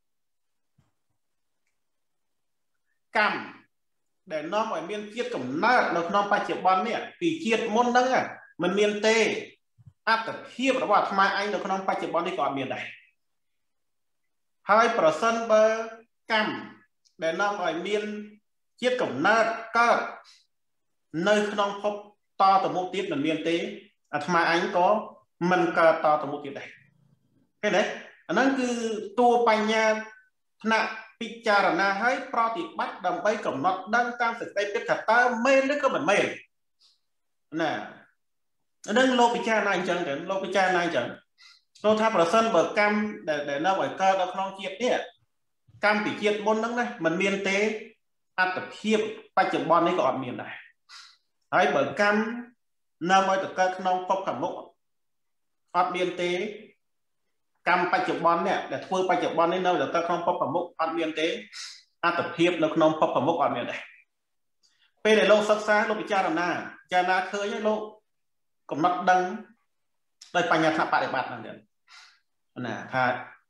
កម្មដែលនាំឲ្យមានជាតិកំណើតនៅក្នុងបច្ចុប្បន្ននេះពីជាតិមុនហ្នឹងមិនមានទេអត្តភាពរបស់អាត្មាឯងនៅក្នុងបច្ចុប្បន្ននេះក៏អត់មានដែរហើយប្រសិនបើកម្មដែលនាំឲ្យមានជាតិកំណើតកើតនៅក្នុងភពតទៅមុខទៀតមិនមានទេអាត្មាអញក៏មិនកើតតទៅមុខទៀតដែរឃើញទេអាហ្នឹងគឺតួបញ្ញាថ្នាក់ពិចារណាឲ្យប្រតិបត្តិដើម្បីកំណត់ដឹងតាមសេចក្តីពិតថាតើមែនឬក៏មិនមែនណាអាហ្នឹងលោកពិចារណាអញ្ចឹងទៅលោកពិចារណាអញ្ចឹងចូលថាប្រសិនបើកម្មដែលនៅឲ្យកើតនៅក្នុងជាតិនេះកម្មពីជាតិមុនហ្នឹងណាមិនមានទេអត្តភាពបច្ចុប្បន្ននេះក៏អត់មានដែរហើយបើកម្មនៅឲ្យទៅកើតក្នុងភពខាងមុខអត់មានទេកម្មបច្ចុប្បន្ននេះដែលធ្វើបច្ចុប្បន្ននេះនៅទៅកើតក្នុងភពខាងមុខអត់មានទេអត្តភាពនៅក្នុងភពខាងមុខអត់មានដែរពេលដែលលោកសិក្សាលោកពិចារណាឃើញហើយលោកកំណត់ដឹងដោយបញ្ញាថ្នាក់បដិបត្តិហ្នឹងណាថា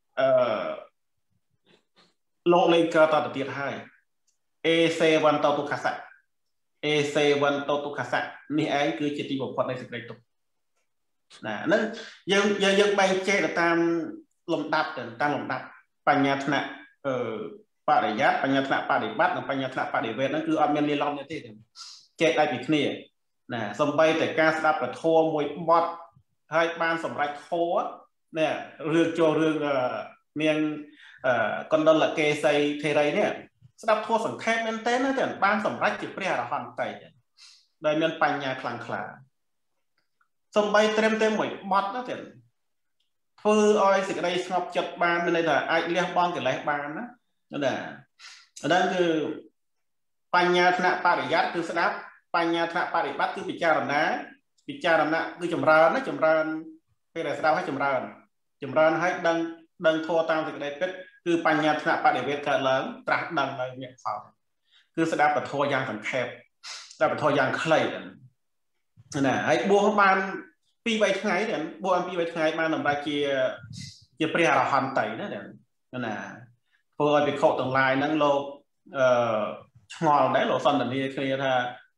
លោកលេងកើតតទៅទៀតហើយA7 តទុក្ខសៈ A7 តទុក្ខសៈនេះឯងគឺជាទីបំផុតនៃសេចក្តីទុក្ខណាហ្នឹងយើងបែងចែកទៅតាមលំដាប់តាមលំដាប់បញ្ញាថ្នាក់បរិយ័តបញ្ញាថ្នាក់បដិបត្តិនិងបញ្ញាថ្នាក់បដិវេទហ្នឹងគឺអត់មានលាយឡំទេចែកដាច់ពីគ្នាណាសំបីតែការស្ដាប់ពធមួយបទហើយបានសម្រេចធម៌នេះរឿងចូលរឿងនាងកណ្ដុលកេសីធេរីនេះស្ដាប់ធម៌សង្ខេបមែនទេណាតែបានសម្រេចជាព្រះអរហន្តតែដោយមានបញ្ញាខ្លាំងក្លាសំបីត្រឹមតែមួយបទណាទេធ្វើឲ្យសេចក្តីស្ងប់ចិត្តបានមានន័យថាអាចលះបង់កិលេសបានណាណាអាហ្នឹងគឺបញ្ញាថ្នាក់បរិយ័តគឺស្ដាប់បញ្ញាថ្នាក់បរិបត្តិគឺពិចារណាគឺចម្រើនណាចម្រើនពេលដែលស្ដាប់ឲ្យចម្រើនឲ្យដឹងធម៌តាមសេចក្តីពិតគឺបញ្ញាថ្នាក់បដិវេទកើតឡើងត្រាស់ដឹងនៅញាក់ខោគឺស្ដាប់ពធយ៉ាងសង្ខេបស្ដាប់ពធយ៉ាងខ្លីណាហើយបួសបាន 2-3 ថ្ងៃទេបួសបាន 2-3 ថ្ងៃបានតម្រូវជាព្រះអរហន្តទៅណាធ្វើឲ្យភិក្ខុទាំងឡាយហ្នឹងលោកឆ្ងល់ដែរលោកសន្តានាគ្នាថា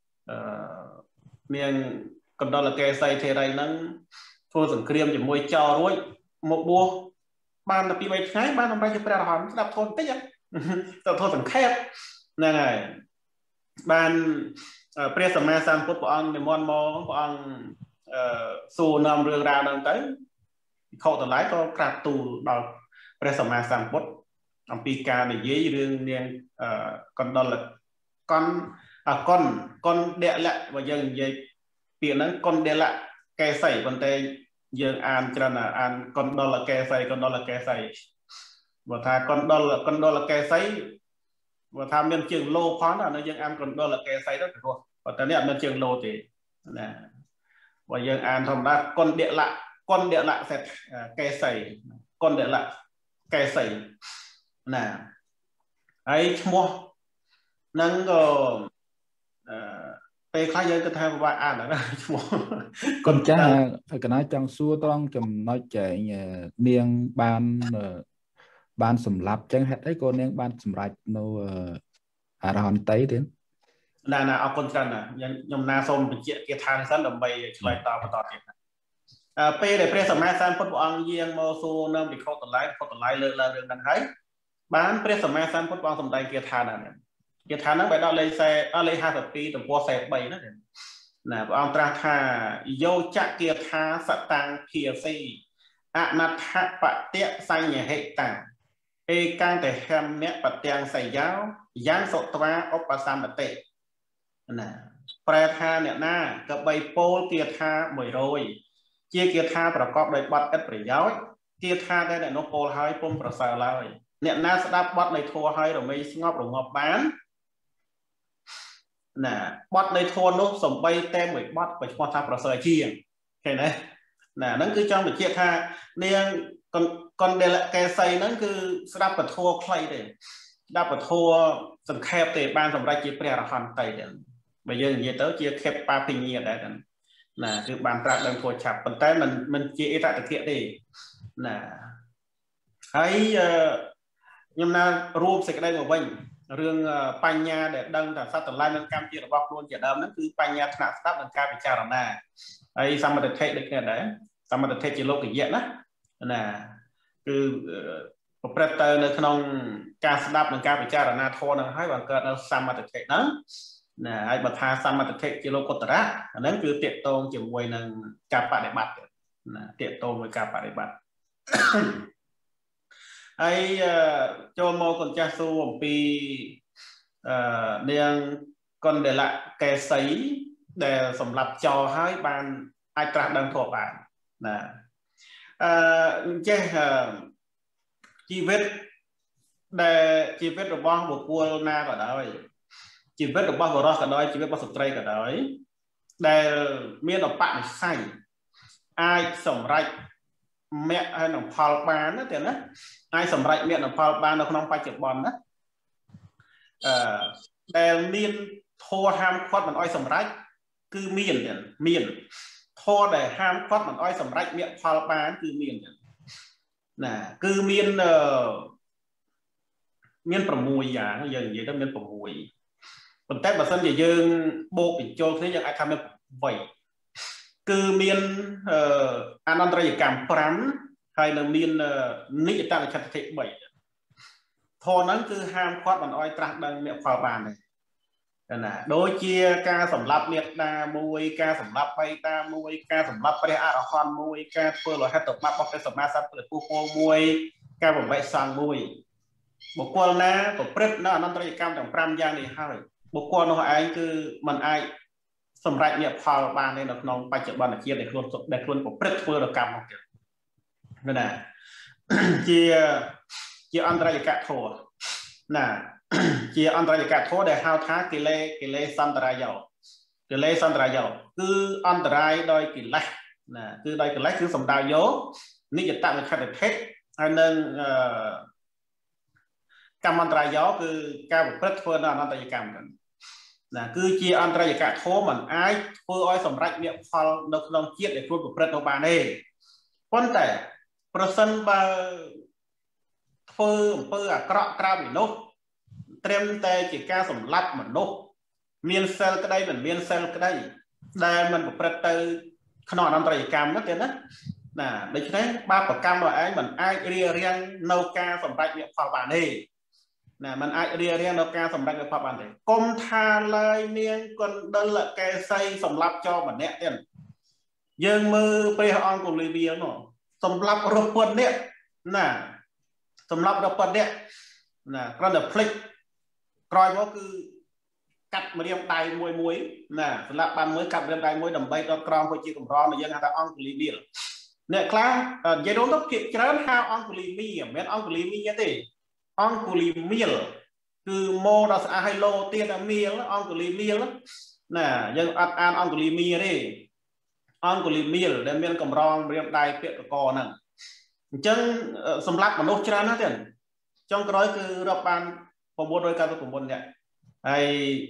នាងកណ្ដុលកេសីធេរីហ្នឹងធ្វើសង្គ្រាមជាមួយចោររួចមកបួសបានតែ 2-3 ថ្ងៃបានតម្រូវជាព្រះអរហន្តស្ដាប់ធម៌បន្តិចទៅធម៌សង្ខេបហ្នឹងហើយបានព្រះសម្មាសម្ពុទ្ធព្រះអង្គនិមន្តមកព្រះអង្គសួរនាំរឿងរ៉ាវហ្នឹងទៅភិក្ខុទាំងឡាយក៏ក្រាបទូលដល់ព្រះសម្មាសម្ពុទ្ធអំពីការនិយាយរឿងនាងកណ្ដុលកុនដេលៈបើយើងនិយាយពាក្យហ្នឹងកុនដេលៈកេសីប៉ុន្តែយើងអានច្រើនអានកណ្ដុលកេសីបើថាកណ្ដុលកេសីបើថាមានជើងលោផងណាយើងអានកណ្ដុលកេសីទៅព្រោះប៉ុន្តែនេះអត់មានជើងលោទេណាបើយើងអានធម្មតាកុនដេលៈសេតកេសីកុនដេលៈកេសីណាហើយឈ្មោះហ្នឹងក៏ពេលខ្លះយើងគិតថាពិបាកអានណាឈ្មោះកូនចាស់កណាចង់សួរត្រង់ចំណុចចែងនាងបានសម្លាប់ចឹងហេតុអីក៏នាងបានសម្រេចនៅអរហន្តតីទៀតណាអរគុណច្រើនណាខ្ញុំណាសូមបញ្ជាក់គាថានេះសិនដើម្បីឆ្លើយតបបន្តទៀតពេលដែលព្រះសម្មាសម្ពុទ្ធព្រះអង្គយាងមកសួរនៅភិក្ខុទាំងឡាយលើកឡើងរឿងហ្នឹងហើយបានព្រះសម្មាសម្ពុទ្ធព្រះអង្គសម្ដែងគាថាហ្នឹងគាថាហ្នឹងបែរដល់លេខ52ទំព័រ43ណាព្រះអង្គត្រាស់ថាយោចគាថាសតាំងភាស៊ីអនដ្ឋបតិសញ្ញហិតាឯកាំងតហមៈបទាំងសយោយ៉ាងសុត្វាឧបសម្បតិ nè pre tha nè na cái bay pol kia tha mười rồi chia kia thaประกอบដោយបទឥតប្រយោជន៍kia tha ដែលអ្នកនោះពោលហើយពុំប្រសើរឡើយអ្នកណាស្ដាប់បទនៃធម៌ហើយរមែងស្ងប់រងាប់បានណាបទនៃធម៌នោះសំបីតែមួយបទបើឈ្មោះថាប្រសើរជាងឃើញទេណាហ្នឹងគឺចង់បញ្ជាក់ថានាងកុនដែលកែសីហ្នឹងគឺស្ដាប់ពធខ្លីទេស្ដាប់ពធសង្ខេបទេបានសម្រេចជាព្រះអរហន្តទៅទេបើយើងនិយាយទៅជាខេបបាភិញាដែរណាគឺបានត្រាស់ដឹងធម៌ឆាប់ប៉ុន្តែมันជាអេតតគៈទេណាហើយខ្ញុំណារួមសេចក្តីមកវិញរឿងបញ្ញាដែលដឹងថាសត្វតម្លៃនឹងកម្មជារបស់ខ្លួនជាដើមហ្នឹងគឺបញ្ញាថ្នាក់ស្ដាប់និងការពិចារណាហើយសមត្ថភាពដូចគ្នាដែរសមត្ថភាពជាលោកយៈណាគឺប្រព្រឹត្តទៅនៅក្នុងការស្ដាប់និងការពិចារណាធម៌ហ្នឹងហើយបានកើតនៅសមត្ថភាពហ្នឹងណាហើយបើថាសមត្ថភាពជាលោកុត្តរៈអាហ្នឹងគឺតាកតងជាមួយនឹងការបដិបត្តិណាតាកតងមួយការបដិបត្តិហើយចូលមកកូនចាស់សួរអំពីនាងកុនដេលៈកេសីដែលសម្រាប់ចោលហើយបានអាចត្រាស់ដឹងធម៌បានណាចេះជីវិតដែលជីវិតរបស់បុគ្គលណាក៏ដោយជីវិតរបស់បុរសក៏ដោយជីវិតរបស់ស្ត្រីក៏ដោយដែលមានឧបនិស្ស័យអាចសម្រេចមគ្គហើយនឹងផលបានណាទេណាអាចសម្រេចមគ្គនិងផលបាននៅក្នុងបច្ចុប្បន្នណាដែលមានធម៌ហាមឃាត់មិនអោយសម្រេចគឺមានធម៌ដែលហាមឃាត់មិនអោយសម្រេចមគ្គផលបានគឺមានណាគឺមាន6យ៉ាងយើងនិយាយទៅមាន6ប៉ុន្តែបើសិនជាយើងបូកបញ្ចូលគ្នាយើងអាចថាមាន8គឺមានអនន្តរយកម្ម5ហើយនឹងមាននិច្ចតនឆន្ទៈ3ធម៌ហ្នឹងគឺហាមឃាត់មិនអោយត្រាស់ដឹងមគ្គផលបានទេណាដូចជាការសម្លាប់មេត្តាមួយការសម្លាប់បៃតាមួយការសម្លាប់ព្រះអរហន្តមួយការធ្វើលោហិតបាបរបស់ព្រះសម្មាសម្ពុទ្ធពុទ្ធមួយការបំបែកសង្ឃមួយបុគ្គលណាប្រព្រឹត្តនៅអនន្តរយកម្មទាំង5យ៉ាងនេះហើយបុគ្គលនោះឯងគឺมันអាចសម្រេចមគ្គផលបាននៅក្នុងបច្ចុប្បន្នជាតិដែលខ្លួនប្រព្រឹត្តធ្វើរកម្មមកទៀតណាជាអន្តរយកធម៌ណាជាអន្តរយកធម៌ដែលហៅថាកិលេសន្តរាយោគឺអន្តរាយដោយកិលេសណាគឺដោយកិលេសគឺសំដៅយកនិច្ចតវិខតធិហើយនឹងកម្មអន្តរាយោគឺការប្រព្រឹត្តធ្វើនៅអនន្តរយកម្មណាគឺជាអន្តរយកធម៌មិនអាចធ្វើឲ្យសម្រេចមគ្គផលនៅក្នុងជាតិដែលខ្លួនប្រព្រឹត្តទៅបានទេប៉ុន្តែប្រសិនបើធ្វើអំពើអាក្រក់ក្រៅពីនោះត្រឹមតែជាការសម្លាប់មនុស្សមានសិលក្តីមិនមានសិលក្តីដែលมันប្រព្រឹត្តទៅក្នុងអនន្តរយកម្មនោះទេណាដូច្នេះបាបកម្មរបស់ឯងមិនអាចរារាំងនៅការសម្រេចមគ្គផលបានទេណាมันអាចរារាំងនៅការសម្រេចមគ្គផលបានទេកុំថាឡើយនាងកុនដលកេសីសម្លាប់ចោលម្នាក់ទៀតយើងមើលព្រះអង្គគលីវានោះសម្លាប់រពន្ធនេះណាសម្លាប់រពន្ធនេះណាគ្រាន់តែភ្លេចក្រោយមកគឺកាត់ម្រាមដៃមួយណាសម្លាប់បានមួយកាត់ម្រាមដៃមួយដើម្បីដកក្រមធ្វើជាកម្រងយើងហៅថាអង្គលីវាអ្នកខ្លះនិយាយរួមទៅភាគច្រើនហៅអង្គលីមីមិនមែនអង្គលីមីទេអង្គលីមៀលគឺម៉ូដល់ស្អាតឲ្យលោទៀតតែមៀលអង្គលីមៀលណាយើងអត់អានអង្គលីមីទេអង្គលីមៀលដែលមានកម្រងម្រាមដៃពាក្យកកហ្នឹងអញ្ចឹងសម្រាប់មនុស្សច្រើនណាស់ទៀតចុងក្រោយគឺរាប់បាន999នាក់ហើយ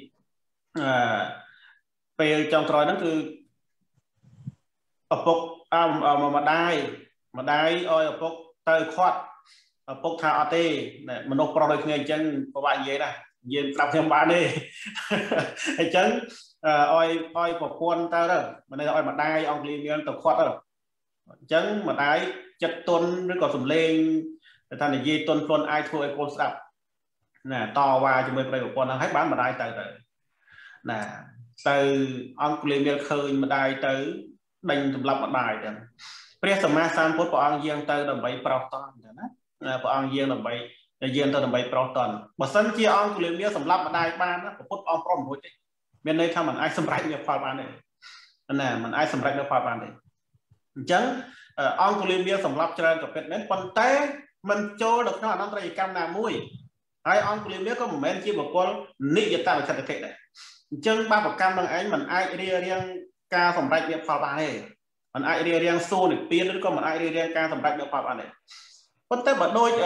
ពេលចុងក្រោយហ្នឹងគឺឪពុកម្ដាយឲ្យឪពុកទៅខាត់ឪពុកថាអត់ទេមនុស្សប្រុសដូចគ្នាអញ្ចឹងពិបាកនិយាយណានិយាយប្រាប់ខ្ញុំបានទេអញ្ចឹងឲ្យប្រពន្ធទៅមិនឲ្យម្ដាយអង្គលីមានទៅខាត់ទៅអញ្ចឹងម្ដាយចិត្តទន់ឬក៏សំលេងថានិយាយទន់ខ្លួនអាចធ្វើឲ្យកូនស្ដាប់ណាតវ៉ាជាមួយប្រិយប្រពន្ធហ្នឹងហើយបានម្ដាយទៅណាទៅអង្គលីមានឃើញម្ដាយទៅដេញសម្លាប់ម្ដាយទៅព្រះសម្មាសម្ពុទ្ធព្រះអង្គយាងទៅដើម្បីប្រោសតន់ណាព្រះអង្គយាងដើម្បីប្រោសតន់បើសិនជាអង្គលីមានសម្លាប់ម្ដាយបានព្រះពុទ្ធអង្គព្រមរួចទេ miền đây tham mình ai xâm rạch nhập phá bán này nè mình ai xâm rạch nhập phá bán này chẳng ông của liên miên sầm lấp cho nên tập kết đến quan tế mình cho được nó nó tây cam nào mũi ai ông của liên miên có một men chi một con nị giờ ta phải chặt cái này chẳng ba một cam đang ấy mình ai riêng ca sầm rạch nhập phá bán này mình ai riêng xô để biến đến có mình ai riêng ca sầm rạch nhập phá bán này quan tế bật đôi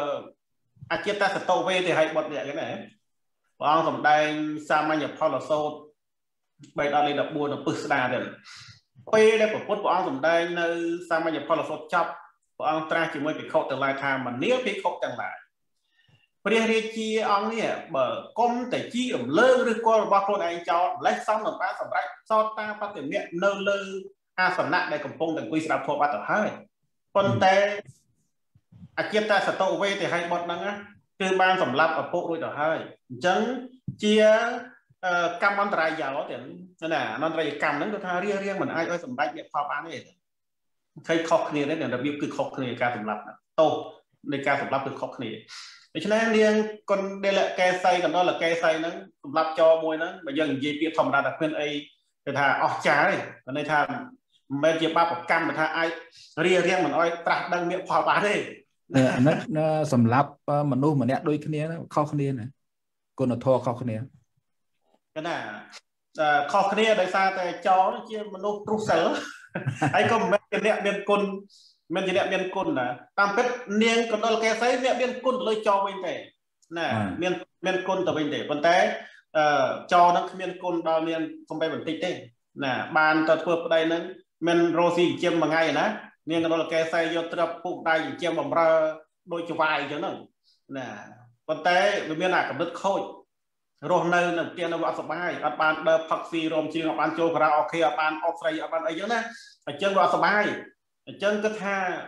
chia ta sẽ tàu về thì hay bật nhẹ cái này ông sầm đây sao mai nhập phá là sâu bây giờ lên đập buồn đập bứt đà rồi bây đây của ông sầm đây nơi sao mai nhập phá là sâu chọc ông tra chỉ mới bị khâu từ lại tham mà nếu bị khâu chẳng lại bây giờ chi ông này bờ công để chi ở lơ rồi coi bao con anh cho lấy xong rồi ta sầm rạch so ta phát triển miệng nơ lơ sầm nặng đây cầm phong đừng quy sạp thua ba tờ hai con tê chia ta sẽ tàu về thì hay bật năng áคือบ้านสำหรับพวกรุ่ยต่อให้จังเชียกรรมอันตรายยาวแต่นั่นน่ะอันตรายกรรมนั้นก็ท่าเรียงเหมือนไอ้สำหรับเนี่ยพอบ้านนี่ใครคอกเนี่ยเนี่ยระเบียบคือคอกเนี่ยการสำหรับโตในการสำหรับคือคอกเนี่ยเพราะฉะนั้นเรียงคนเดลแกไซกันđó làแกไซนั้นสำหรับจอมวยนั้นมายังยีเปียธรรมดาแต่เพื่อนไอ้แต่ท่าออกจ่ายในท่าไม่เจียบ้าปกกรรมแต่ท่าไอ้เรียงเหมือนไอ้ตรัสดังเนี่ยพอบ้านนี่ nó sầm lấp mình nuôi mà nè đôi cái này khó khăn này con nó thua khó khăn này cái này khó khăn này đại sa tại chó nó chia mình nuôi trúc sở ấy có mấy cái nẹt biên côn mấy cái nẹt biên côn là tam kết niên còn đó là cái sấy nẹt biên côn lấy cho bên này nè biên côn từ bên này còn té cho nó biên côn bao niên không bay bản tích đấy nè bàn tật phượt đây nó men rosi chiêm mà ngay nè nên cái đó là cái xây vô tập phụ tay chỉ chiêm bằng ra đôi chục vài chứ nữa nè còn té bên này cầm đất khôi rồi nơi là tiền nó vào sập bài ở ban đợt phật phi rôm chiên ở ban châu karaoke ở ban offray ở ban ấy chứ nè ở chân vào sập bài ở chân cái tha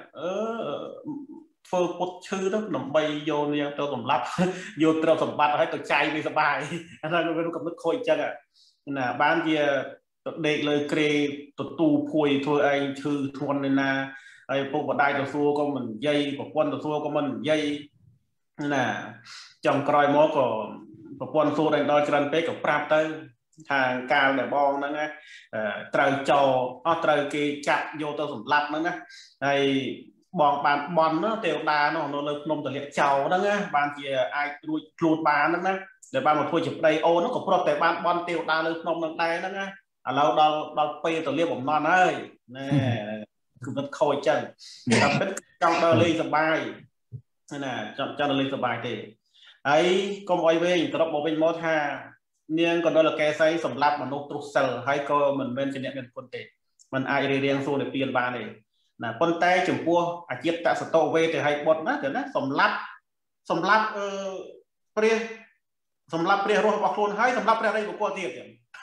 phơi cột chư đó nằm bay vô nha tôi cầm lắp vô tập sập bát hay tôi chạy đi sập bài anh ta nó cầm đất khôi chân à nè ban kia để lời kề tu phôi thôi anh thư thuần này nè ai phụ đại tổ xua có mình dây của quân tổ xua có mình dây nè trong còi mó của quân xua đánh đôi chân pé của prap tới hàng cao để bong nữa nghe trời trò trời kia chặt vô tôi sủng lặt nữa nghe này bong bàn bòn nó tiêu đá nó lên nôm từ liệt trầu đó nghe bàn chỉ ai đuôi chuột bàn nữa nghe để bàn một thôi chụp đây ô nó có pro bàn bòn tiêu đá lên nôm đằng đây đó nghe lâu đào pê từ liệp bổng non ơi nè cứ mất khôi chân tập biết trong đờ ly sập bài nè trong đờ ly sập bài thì ấy có mọi về tập bộ bên mốt ha nhưng còn đó là cái say sầm lap mà nốt trục sờ hay coi mình bên trên điện quân tệ mình ai riêng số để tiền ba này là con tay chừng cua chiết tại sờ tô về thì hay bột nó thì nó sầm lap pria rồi bọc luôn hay sầm lap pria đây của cô thiệt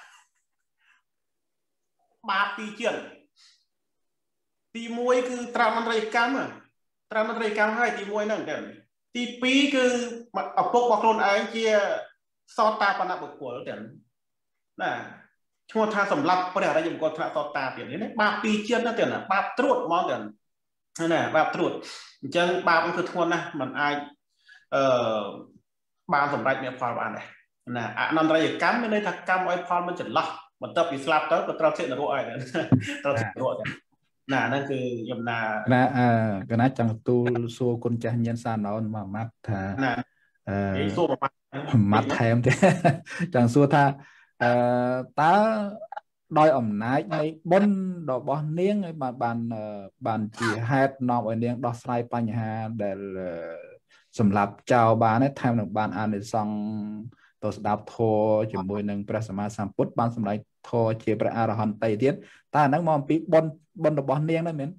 ba pi chuyện pi muối cứ tràm ăn rây cam hay pi muối nằng tiền pi pi cứ mặt ở phố bọc luôn ấy chia so ta pan bậc của tiền nè cho tha sầm lấp có để dùng con so ta tiền đấy ba pi chuyện nó tiền là ba truột món tiền nè ba truột chân ba cũng cứ thua nè mình ai ba sầm rạch miệng phò bạn này nè ăn rây cam bên đây thật cam ấy phò mình chỉnh lọc mình tập bị slap tới và trao chuyện là rồi nèนั่นคือ ยมนา cái này chẳng tu xua con trai nhân san nó mà mắt thà mắt thèm thế chẳng xua tha ta đòi ẩm nái ngay bốn đỏ bó niếng ấy mà bàn chỉ hai nòng ở niếng đo sai pa nhà để sầm lạp chào bán ấy tham được bàn ăn để xong tôi đáp thô chỉ mùi nâng prasama samput ban sầm lại thô chỉ pra arahan tây tiết ta nâng mong bị bon đỏ bó niếng đó miến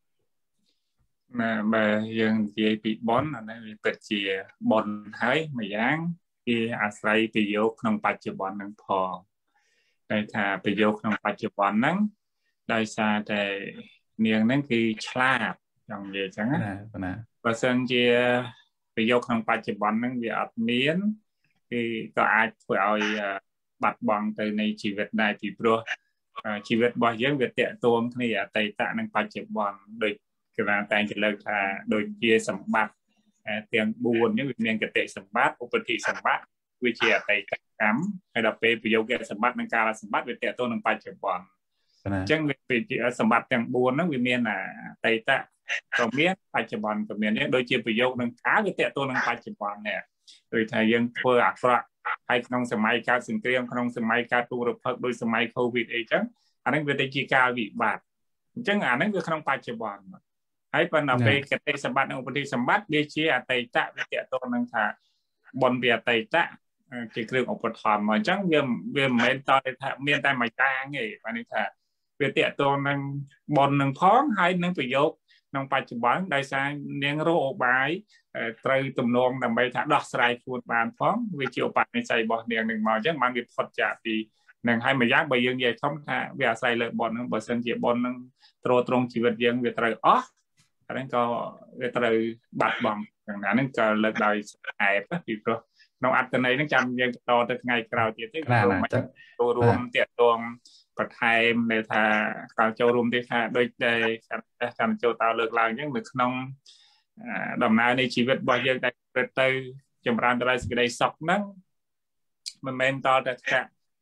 mà dương chỉ bị bón là nó bị chỉ bón hái mà dáng khi asai bị vô không phải chỉ bón nâng phò đây thà bị vô không phải chỉ bón nâng đây xa để niềng nâng khi chla trong gì chẳng và sơn chia bị vô không phải chỉ bón nâng vì ở miến khi có ai phải bắt bón từ này chỉ việc này thì pro chỉ việc bao nhiêu việc tiện tuông thì ở tây tạ nâng phải chỉ bón đôi cái vàng tay chỉ lời là đôi chia sầm bát tiền buồn những việc miền cái tệ sầm bát, ưu thị sầm bát, quy chia tay កម្មហើយដល់ពេលប្រយោគៈសម្បត្តិនិងកាលសម្បត្តិវាតកតនឹងបច្ចុប្បន្នអញ្ចឹងវាសម្បត្តិទាំង4ហ្នឹងវាមានអតីតក៏មានបច្ចុប្បន្នក៏មានដូចជាប្រយោគនឹងកាលវាតកតនឹងបច្ចុប្បន្ននេះដូចថាយើងធ្វើអាក្រក់ហើយក្នុងសម័យកើតសង្គ្រាមក្នុងសម័យកើតទូរភ័ក្រដូចសម័យ COVID អីចឹងអាហ្នឹងវាទៅជាកាលវិបត្តិអញ្ចឹងអាហ្នឹងវាក្នុងបច្ចុប្បន្នហើយប៉ុន្តែពេលកតិសម្បត្តិនិងឧបតិសម្បត្តិវាជាអតីតវាតកតនឹងថាបុណ្យវាអតីតជាគ្រឿងឧបត្ថម្ភមកអញ្ចឹងវាមិនមែនតតែថាមានតែមួយតាងទេបានន័យថាវាតកតនឹងបុណ្យនឹងផងហើយនឹងប្រយោគក្នុងបច្ចុប្បន្នដោយសារនាងរកឧបាយត្រូវទំនងដើម្បីថាដោះស្រាយខ្លួនបានផងវាជាឧបនិស្ស័យរបស់នាងនឹងមកអញ្ចឹងបានវាផុតចាកពីនឹងហើយមួយយ៉ាងបើយើងនិយាយធំថាវាអាស្រ័យលើបុណ្យនឹងបើសិនជាបុណ្យនឹងទ្រទ្រង់ជីវិតយើងវាត្រូវអស់អាហ្នឹងក៏វាត្រូវបាត់បង់យ៉ាងណាហ្នឹងក៏លើកដោយអែបពីព្រោះក្នុងអត្តន័យហ្នឹងចាំយើងបន្តទៅថ្ងៃក្រោយទៀតទេចូលរួមតាក់ទងបន្ថែមដែលថាការចូលរួមទៀតថាដូចតែកម្មចូលតើលើកឡើងអញ្ចឹងនៅក្នុងដំណើរនៃជីវិតរបស់យើងដែលទៅចម្រើនទៅដោយសេចក្តីសុខហ្នឹងមិនមែនតតែថា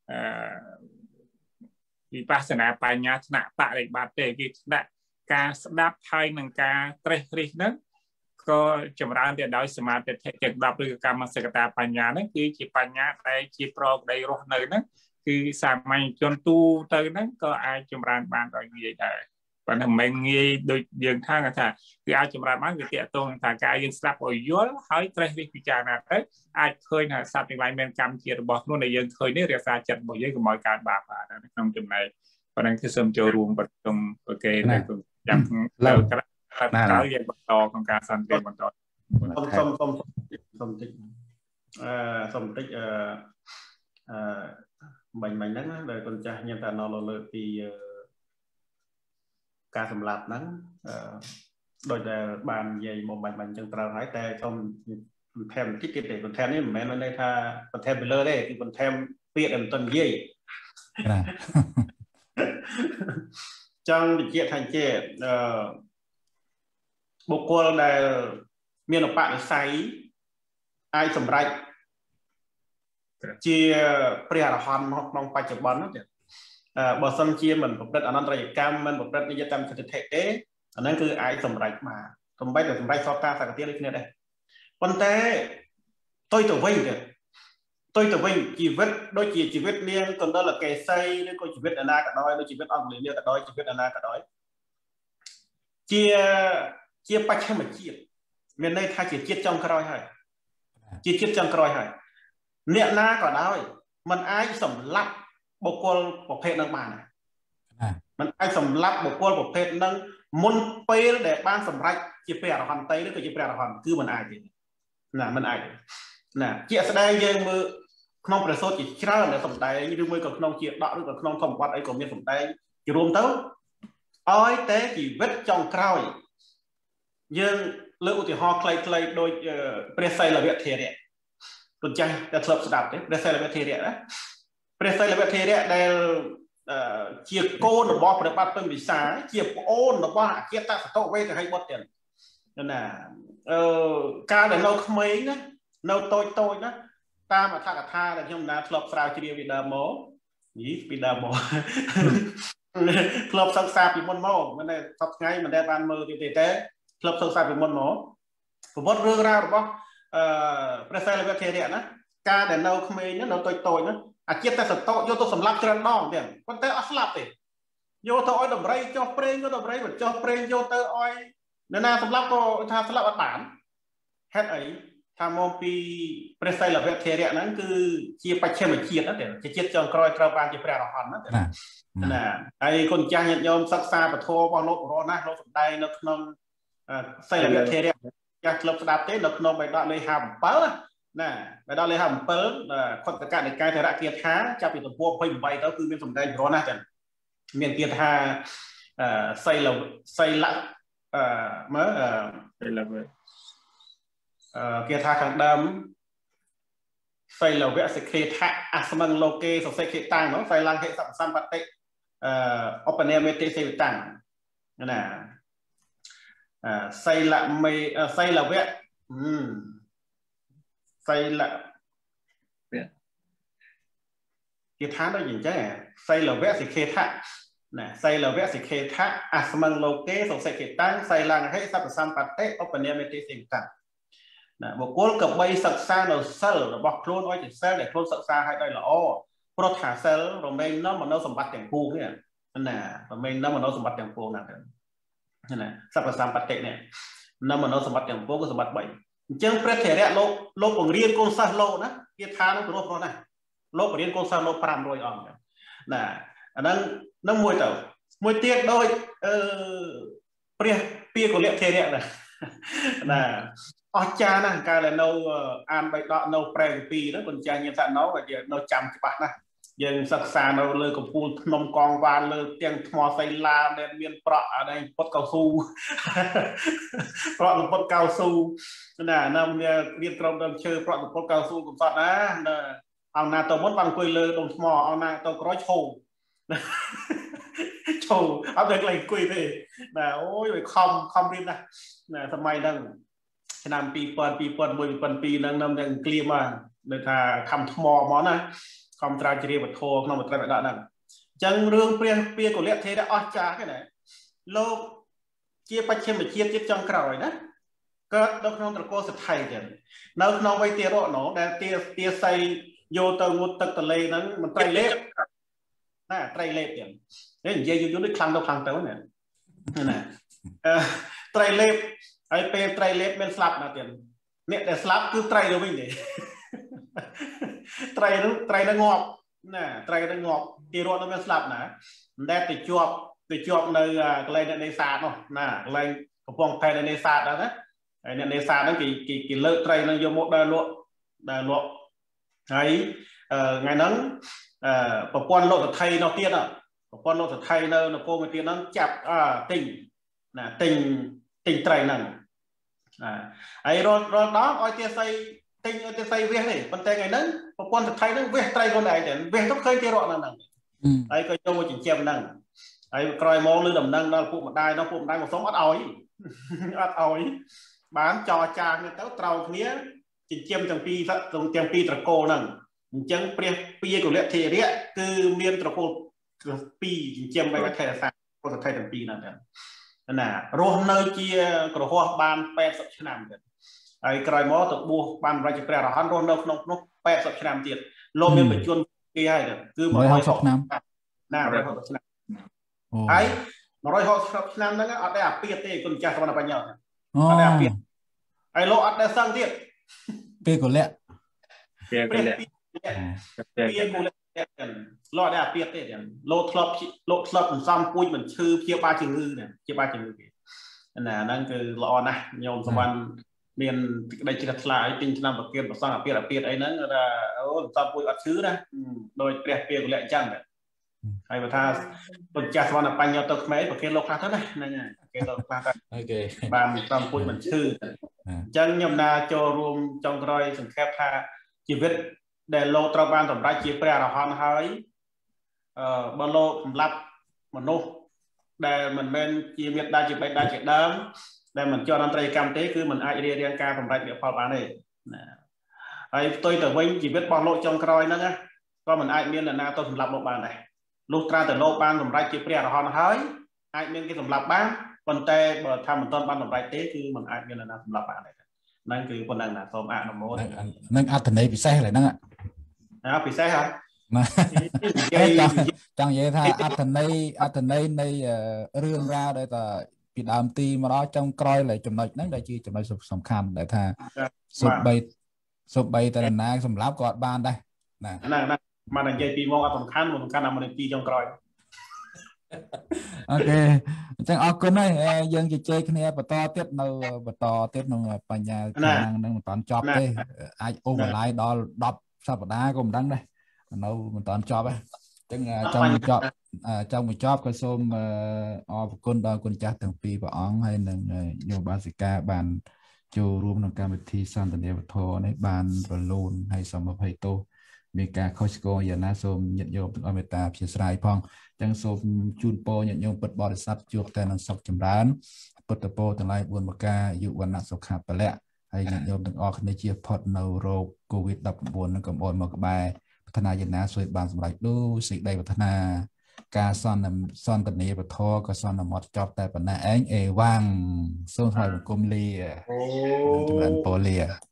វិបស្សនាបញ្ញាថ្នាក់បរិបត្តិទេគឺថ្នាក់ការស្ដាប់ហើយនឹងការត្រេះរិះហ្នឹងក៏ចម្រើនទៅដោយសមាធិទាំង10ឬកម្មសិកតាបញ្ញាហ្នឹងគឺជាបញ្ញាដែលជាប្រកដីរស់នៅហ្នឹងគឺសាមញ្ញជនទូទៅហ្នឹងក៏អាចចម្រើនបានដោយងាយដែរប៉ុន្តែមិនមែនងាយដូចយើងថាគឺអាចចម្រើនបានវាតកតងថាការយើងស្ដាប់ឲ្យយល់ហើយត្រេះរិះពិចារណាទៅអាចឃើញថាសត្វទាំងឡាយមានកម្មជារបស់ខ្លួនដែលយើងឃើញនេះរក្សាចិត្តរបស់យើងកុំឲ្យកើតបាបបានក្នុងចំណែកប៉ុណ្ណឹងគឺសូមចូលរួមប្រជុំប្រកេនចាំលើក្រោយយើងបន្តក្នុងការសន្ទនាបន្តសុំតិចបាញ់ហ្នឹងដែលគុណចាស់ញ៉ាំតាណលលើពីការសម្លាប់ហ្នឹងដោយដែលបាននិយាយមកបាញ់អញ្ចឹងត្រូវហើយតែសូមបន្ថែមបន្តិចទៀតទេបន្ថែមនេះមិនមែនន័យថាបន្ថែមពីលើទេគឺបន្ថែមពាក្យដែលមិនទាន់និយាយចង់បញ្ជាក់ថាចេះបុគ្គលដែលមានឧបនិស្ស័យអាចសម្រេចជាព្រះអរហន្តក្នុងបច្ចុប្បន្នហ្នឹងបើសិនជាមិនប្រព្រឹត្តអនន្តរកម្មមិនប្រព្រឹត្តនិយកម្មសតិធិទេអាហ្នឹងគឺអាចសម្រេចបានសំបីតែសម្រេចសតតាសកតិដូចគ្នាដែរប៉ុន្តែទុយទៅវិញជីវិតដូចជាជីវិតនាងកណ្ដុលកេសីឬក៏ជីវិតអាណាក៏ដោយដូចជីវិតអង្គលាក៏ដោយជីវិតអាណាក៏ដោយជាបច្ឆិមជាតិមានន័យថាជាជាតិចុងក្រោយហើយជាជាតិចុងក្រោយហើយអ្នកណាក៏ដោយมันអាចសម្លាប់បុគ្គលប្រភេទនឹងបានมันអាចសម្លាប់បុគ្គលប្រភេទនឹងមុនពេលដែលបានសម្រេចជាព្រះអរហន្តឬក៏ជាព្រះអរហន្តគឺมันអាចទេណាมันអាចណាជាក់ស្ដែងយើងមើលក្នុងព្រះសូត្រជាច្រើនដែលសម្ដែងឬមួយក៏ក្នុងជាដកឬក៏ក្នុងធម្មវត្តអីក៏មានសម្ដែងជារួមទៅឲ្យតែជីវិតចុងក្រោយយើងលើកឧទាហរណ៍ខ្លីៗដូចព្រះសីលវធេរៈគុណចាស់តែធ្លាប់ស្ដាប់ទេព្រះសីលវធេរៈណាព្រះសីលវធេរៈដែលជាកូនរបស់ព្រះបាទពិមពិសាជាប្អូនរបស់អគ្គតសតវេទហិបុត្រទៀតណាកាលដែលនៅក្មេងណានៅតូចណាតាមអត្ថកថាដែលខ្ញុំណាធ្លាប់ស្រាវជ្រាវពីដើមមកធ្លាប់សិក្សាពីមុនមកមិនតែសប្តាហ៍ថ្ងៃមិនដែលបានមើលទៀតទេតែធ្លាប់សិក្សាពីមុនមកប្រវត្តិរឿងរ៉ាវរបស់ព្រះសីលវធេរៈណាកាលដែលនៅក្មេងណានៅតូចណាអគ្គតសតយកទៅសម្លាប់ច្រើនដងទៀតប៉ុន្តែអត់ស្លាប់ទេយកទៅឲ្យដំរីចុះប្រេងយកដំរីបញ្ចុះប្រេងយកទៅឲ្យអ្នកណាសម្លាប់ក៏ថាស្លាប់អត់បានហេតុអីថាមកពីព្រះសីលវធេរៈហ្នឹងគឺជាបច្ឆិមជាតិណាជាជាតិចុងក្រោយត្រូវបានជាព្រះអរហន្តណាហើយគុណចាស់ញាតិញោមសិក្សាពធរបស់លោកបរោះណាលោកសំដែងនៅក្នុងសីលវធេរៈចាស់ធ្លាប់ស្ដាប់ទេនៅក្នុងបេដកលេខ57ណាបេដកលេខ57ខុទ្ទកនិកាយធរគាថាចាប់ពីទំព័រ28ទៅគឺមានសំដែងបរោះណាចឹងមានគាថាសីលមើលសីលគាថាខាងដើមសីលវៈសិក្ខេថៈអស្មឹងលោកេសសិក្ខេតាំងនោះសីលង្ហិសសម្បត្តិឧបនេមេតិសេវតាំងណាសីលមេសីលវៈសីល kia thá đó gì chứ xây là vẽ thì khê thạ nè xây là vẽ thì khê thạ asmang lô kế sổ xây khê tăng xây là hết sắp sam bát tê open mê tê sinh tăng nè một cuốn cặp bay sặc xa nó sờ nó bọc luôn oi chỉ sờ để luôn sặc xa hay đây là o pro thả sờ rồi mình nó mà nó sầm bát tiền phu cái nè rồi mình nó mà nó sầm bát tiền phu nè sắp sam bát tê nè nó mà nó sầm bát tiền phu có sầm bát bảy chân pre thể rẽ lô bằng riêng con sa lô đó kia thá nó của nó này lô riêng con sa lô pram rồi on nè nó mùi tiết đôi pia của liệp thể rẽ này nè cha nè cái là nâu an bày đọ nâu pre pi đó còn cha như ta nói và giờ nâu chăm các bạn nè giờ sắc xa nâu lơ của phu nông con và lơ tiếng mò xây la đen miên prọ ở đây pot cao su prọ là pot cao su nè năm liên trong đâm chơi prọ là pot cao su cũng tốt á ông nào tao muốn bằng quỳ lơ đồng mò ông nào tao có chầu chầu ông được lại quỳ thì nè ôi không đi nè nèทำไม นั่ง năm pi pon mùi pon pi năng năm đang clear mà để thà cầm mò món này cầm tra chỉ vật thô không một cái đại năng chân rương pia của liệt thế đã oi cha cái này lô chia bạch trên mà chia trong còi đó có đâu không cô sẽ thay tiền đâu không vay tiền đó nó đang tia xây vô tàu một tật lê nó mình tay lép nè tay lép tiền đấy dây vô nó khăn đâu khăn tới này nè tay lép ai pe tay lép bên slap là tiền nè để slap cứ tay đâu mình để tay nó ngọt nè tay nó ngọt tia nó bên slap nè để từ chuột nơi cái này sạt không nè lên cái phong phe này sạt đó đấy này sạt đó kỳ lợi tay nó vô một đài lộ ấy ngày nắng và quan lộ thật thay nó tiên à quan lộ thật thay nó cô mới tiên nó chặt tình là tình trời nằng ấy rồi đó oi tia xây viết này vấn đề ngày nắng và quan thật thay nó viết tay con này để viết tóc khơi tia rọ nằng ấy coi cho một chỉnh chèm nằng ấy coi món lư đầm nằng nó phụ một đai một số ắt ỏi bán cho cha người tao trâu khía chỉnh chèm trong pi trà cô nằng chẳng pia của liệt thể đấy cứ miên trò cô pi chém bay cái thể sao có thể thay thành pi nào nè rồi nơi chia của hoa ban pe sập chnam đấy ai cày mó tự bua ban ra chụp ra rồi hắn rồi nó pe sập chnam tiệt lô miên phải chuôn kia hay được cứ một hai sập nam nè rồi họ sập chnam ấy nó rồi họ sập chnam đó ở đây à pia tê con cha sao nó phải nhở ở đây à pia ai lô ở đây sang tiệt pia của liệt pia của liệt pia của liệt lo đây pia tê lô club xong cùi mình chư chia ba chừng ngư nè chia ba chừng ngư nèนั่นคือloนะโยมสวรรค์เรียนได้จิตศาสตร์ติงนำประเกียรติสร้างเปียไอ้นั้นก็xong cùiอัดชื้อนะโดยเปียcủa liệtจังเนี่ยใครประทานตุนจ่าสวรรค์ปัญญาตกไหมประเกียรติโลกาเท่านั้นนั่นไงเกี่ยวกับการบางxong cùi mình chưจังยมนาโจรวมจงรอยสังเกตท่าชีวิตđể lô trao ban tổng đại chia ra hòn hơi bao lô lắp một nô để mình bên chia biệt đa chia bảy đa chia đám để mình cho năm tây cam tế cứ mình ai đi riêng ca tổng đại địa phò bán này ấy tôi từ bên chỉ biết bao lô trong coi nữa nhá có mình ai miên là na tôi lập lô bàn này lúc ra từ lô ban tổng đại chia ra hòn hơi ai miên cái tổng lập bán còn tê bờ tham mình tôn ban tổng đại tế cứ mình ai miên là na tổng lập bàn nàyนั่นคือคนนั้นนะสมอาณโมดนั่นอัตเนยพิเศษเลยนั่นอ่ะพิเศษครับจังยังท่าอัตเนยในเรื่องราวโดยแต่ปีดามตีมาแล้วจังกรอยเลยจำนวนนั้นได้ชื่อจำนวนสำคัญแต่ท่าสุบใบแต่ละนาสำหรับกอดบ้านได้นั่นมาในใจปีมองสำคัญนำมาในปีจังกรอยโอเคจังออกคนเลยยังจะเจอคะแนนต่อเทียบในต่อเทียบในปัญญาในตอนจอบเลยไอโอเวอร์ไลน์ดับสัปดาห์ก็มันดังเลยในตอนจอบจังtrong một job ก็ส้มออกคนดอยคนจัดทั้งปีปะอ๋องให้หนึ่งโยบาสิกาบานจูรวมในการวิธีสร้างตัวเองโทในบานบอลลูนให้สมภัยโตมีการเข้าสโกยานาส้มยัดโยบอเมริกาเพียสไรพองจังส้มจูนโปยัดโยบเปิดบริษัทจูบแต่นังสับจำร้านเปิดโปตั้งหลายบุญมากาอยู่วันนักสุขภาพไปแล้วให้ยัดโยบตั้งออกในเชียร์พอดในโรคโควิด-19นั่นก็บอลมากบายฒนาយ៉ាងណាជួយបានសម្រេចដូចសេចក្តីប្រាថ្នាការសន្ទនាពធក៏សន្មត់ចប់តែប៉ុណ្ណាឯងអេវ៉ាំងសូមថ្លែងបង្គំលាអូចម្រើនពរលា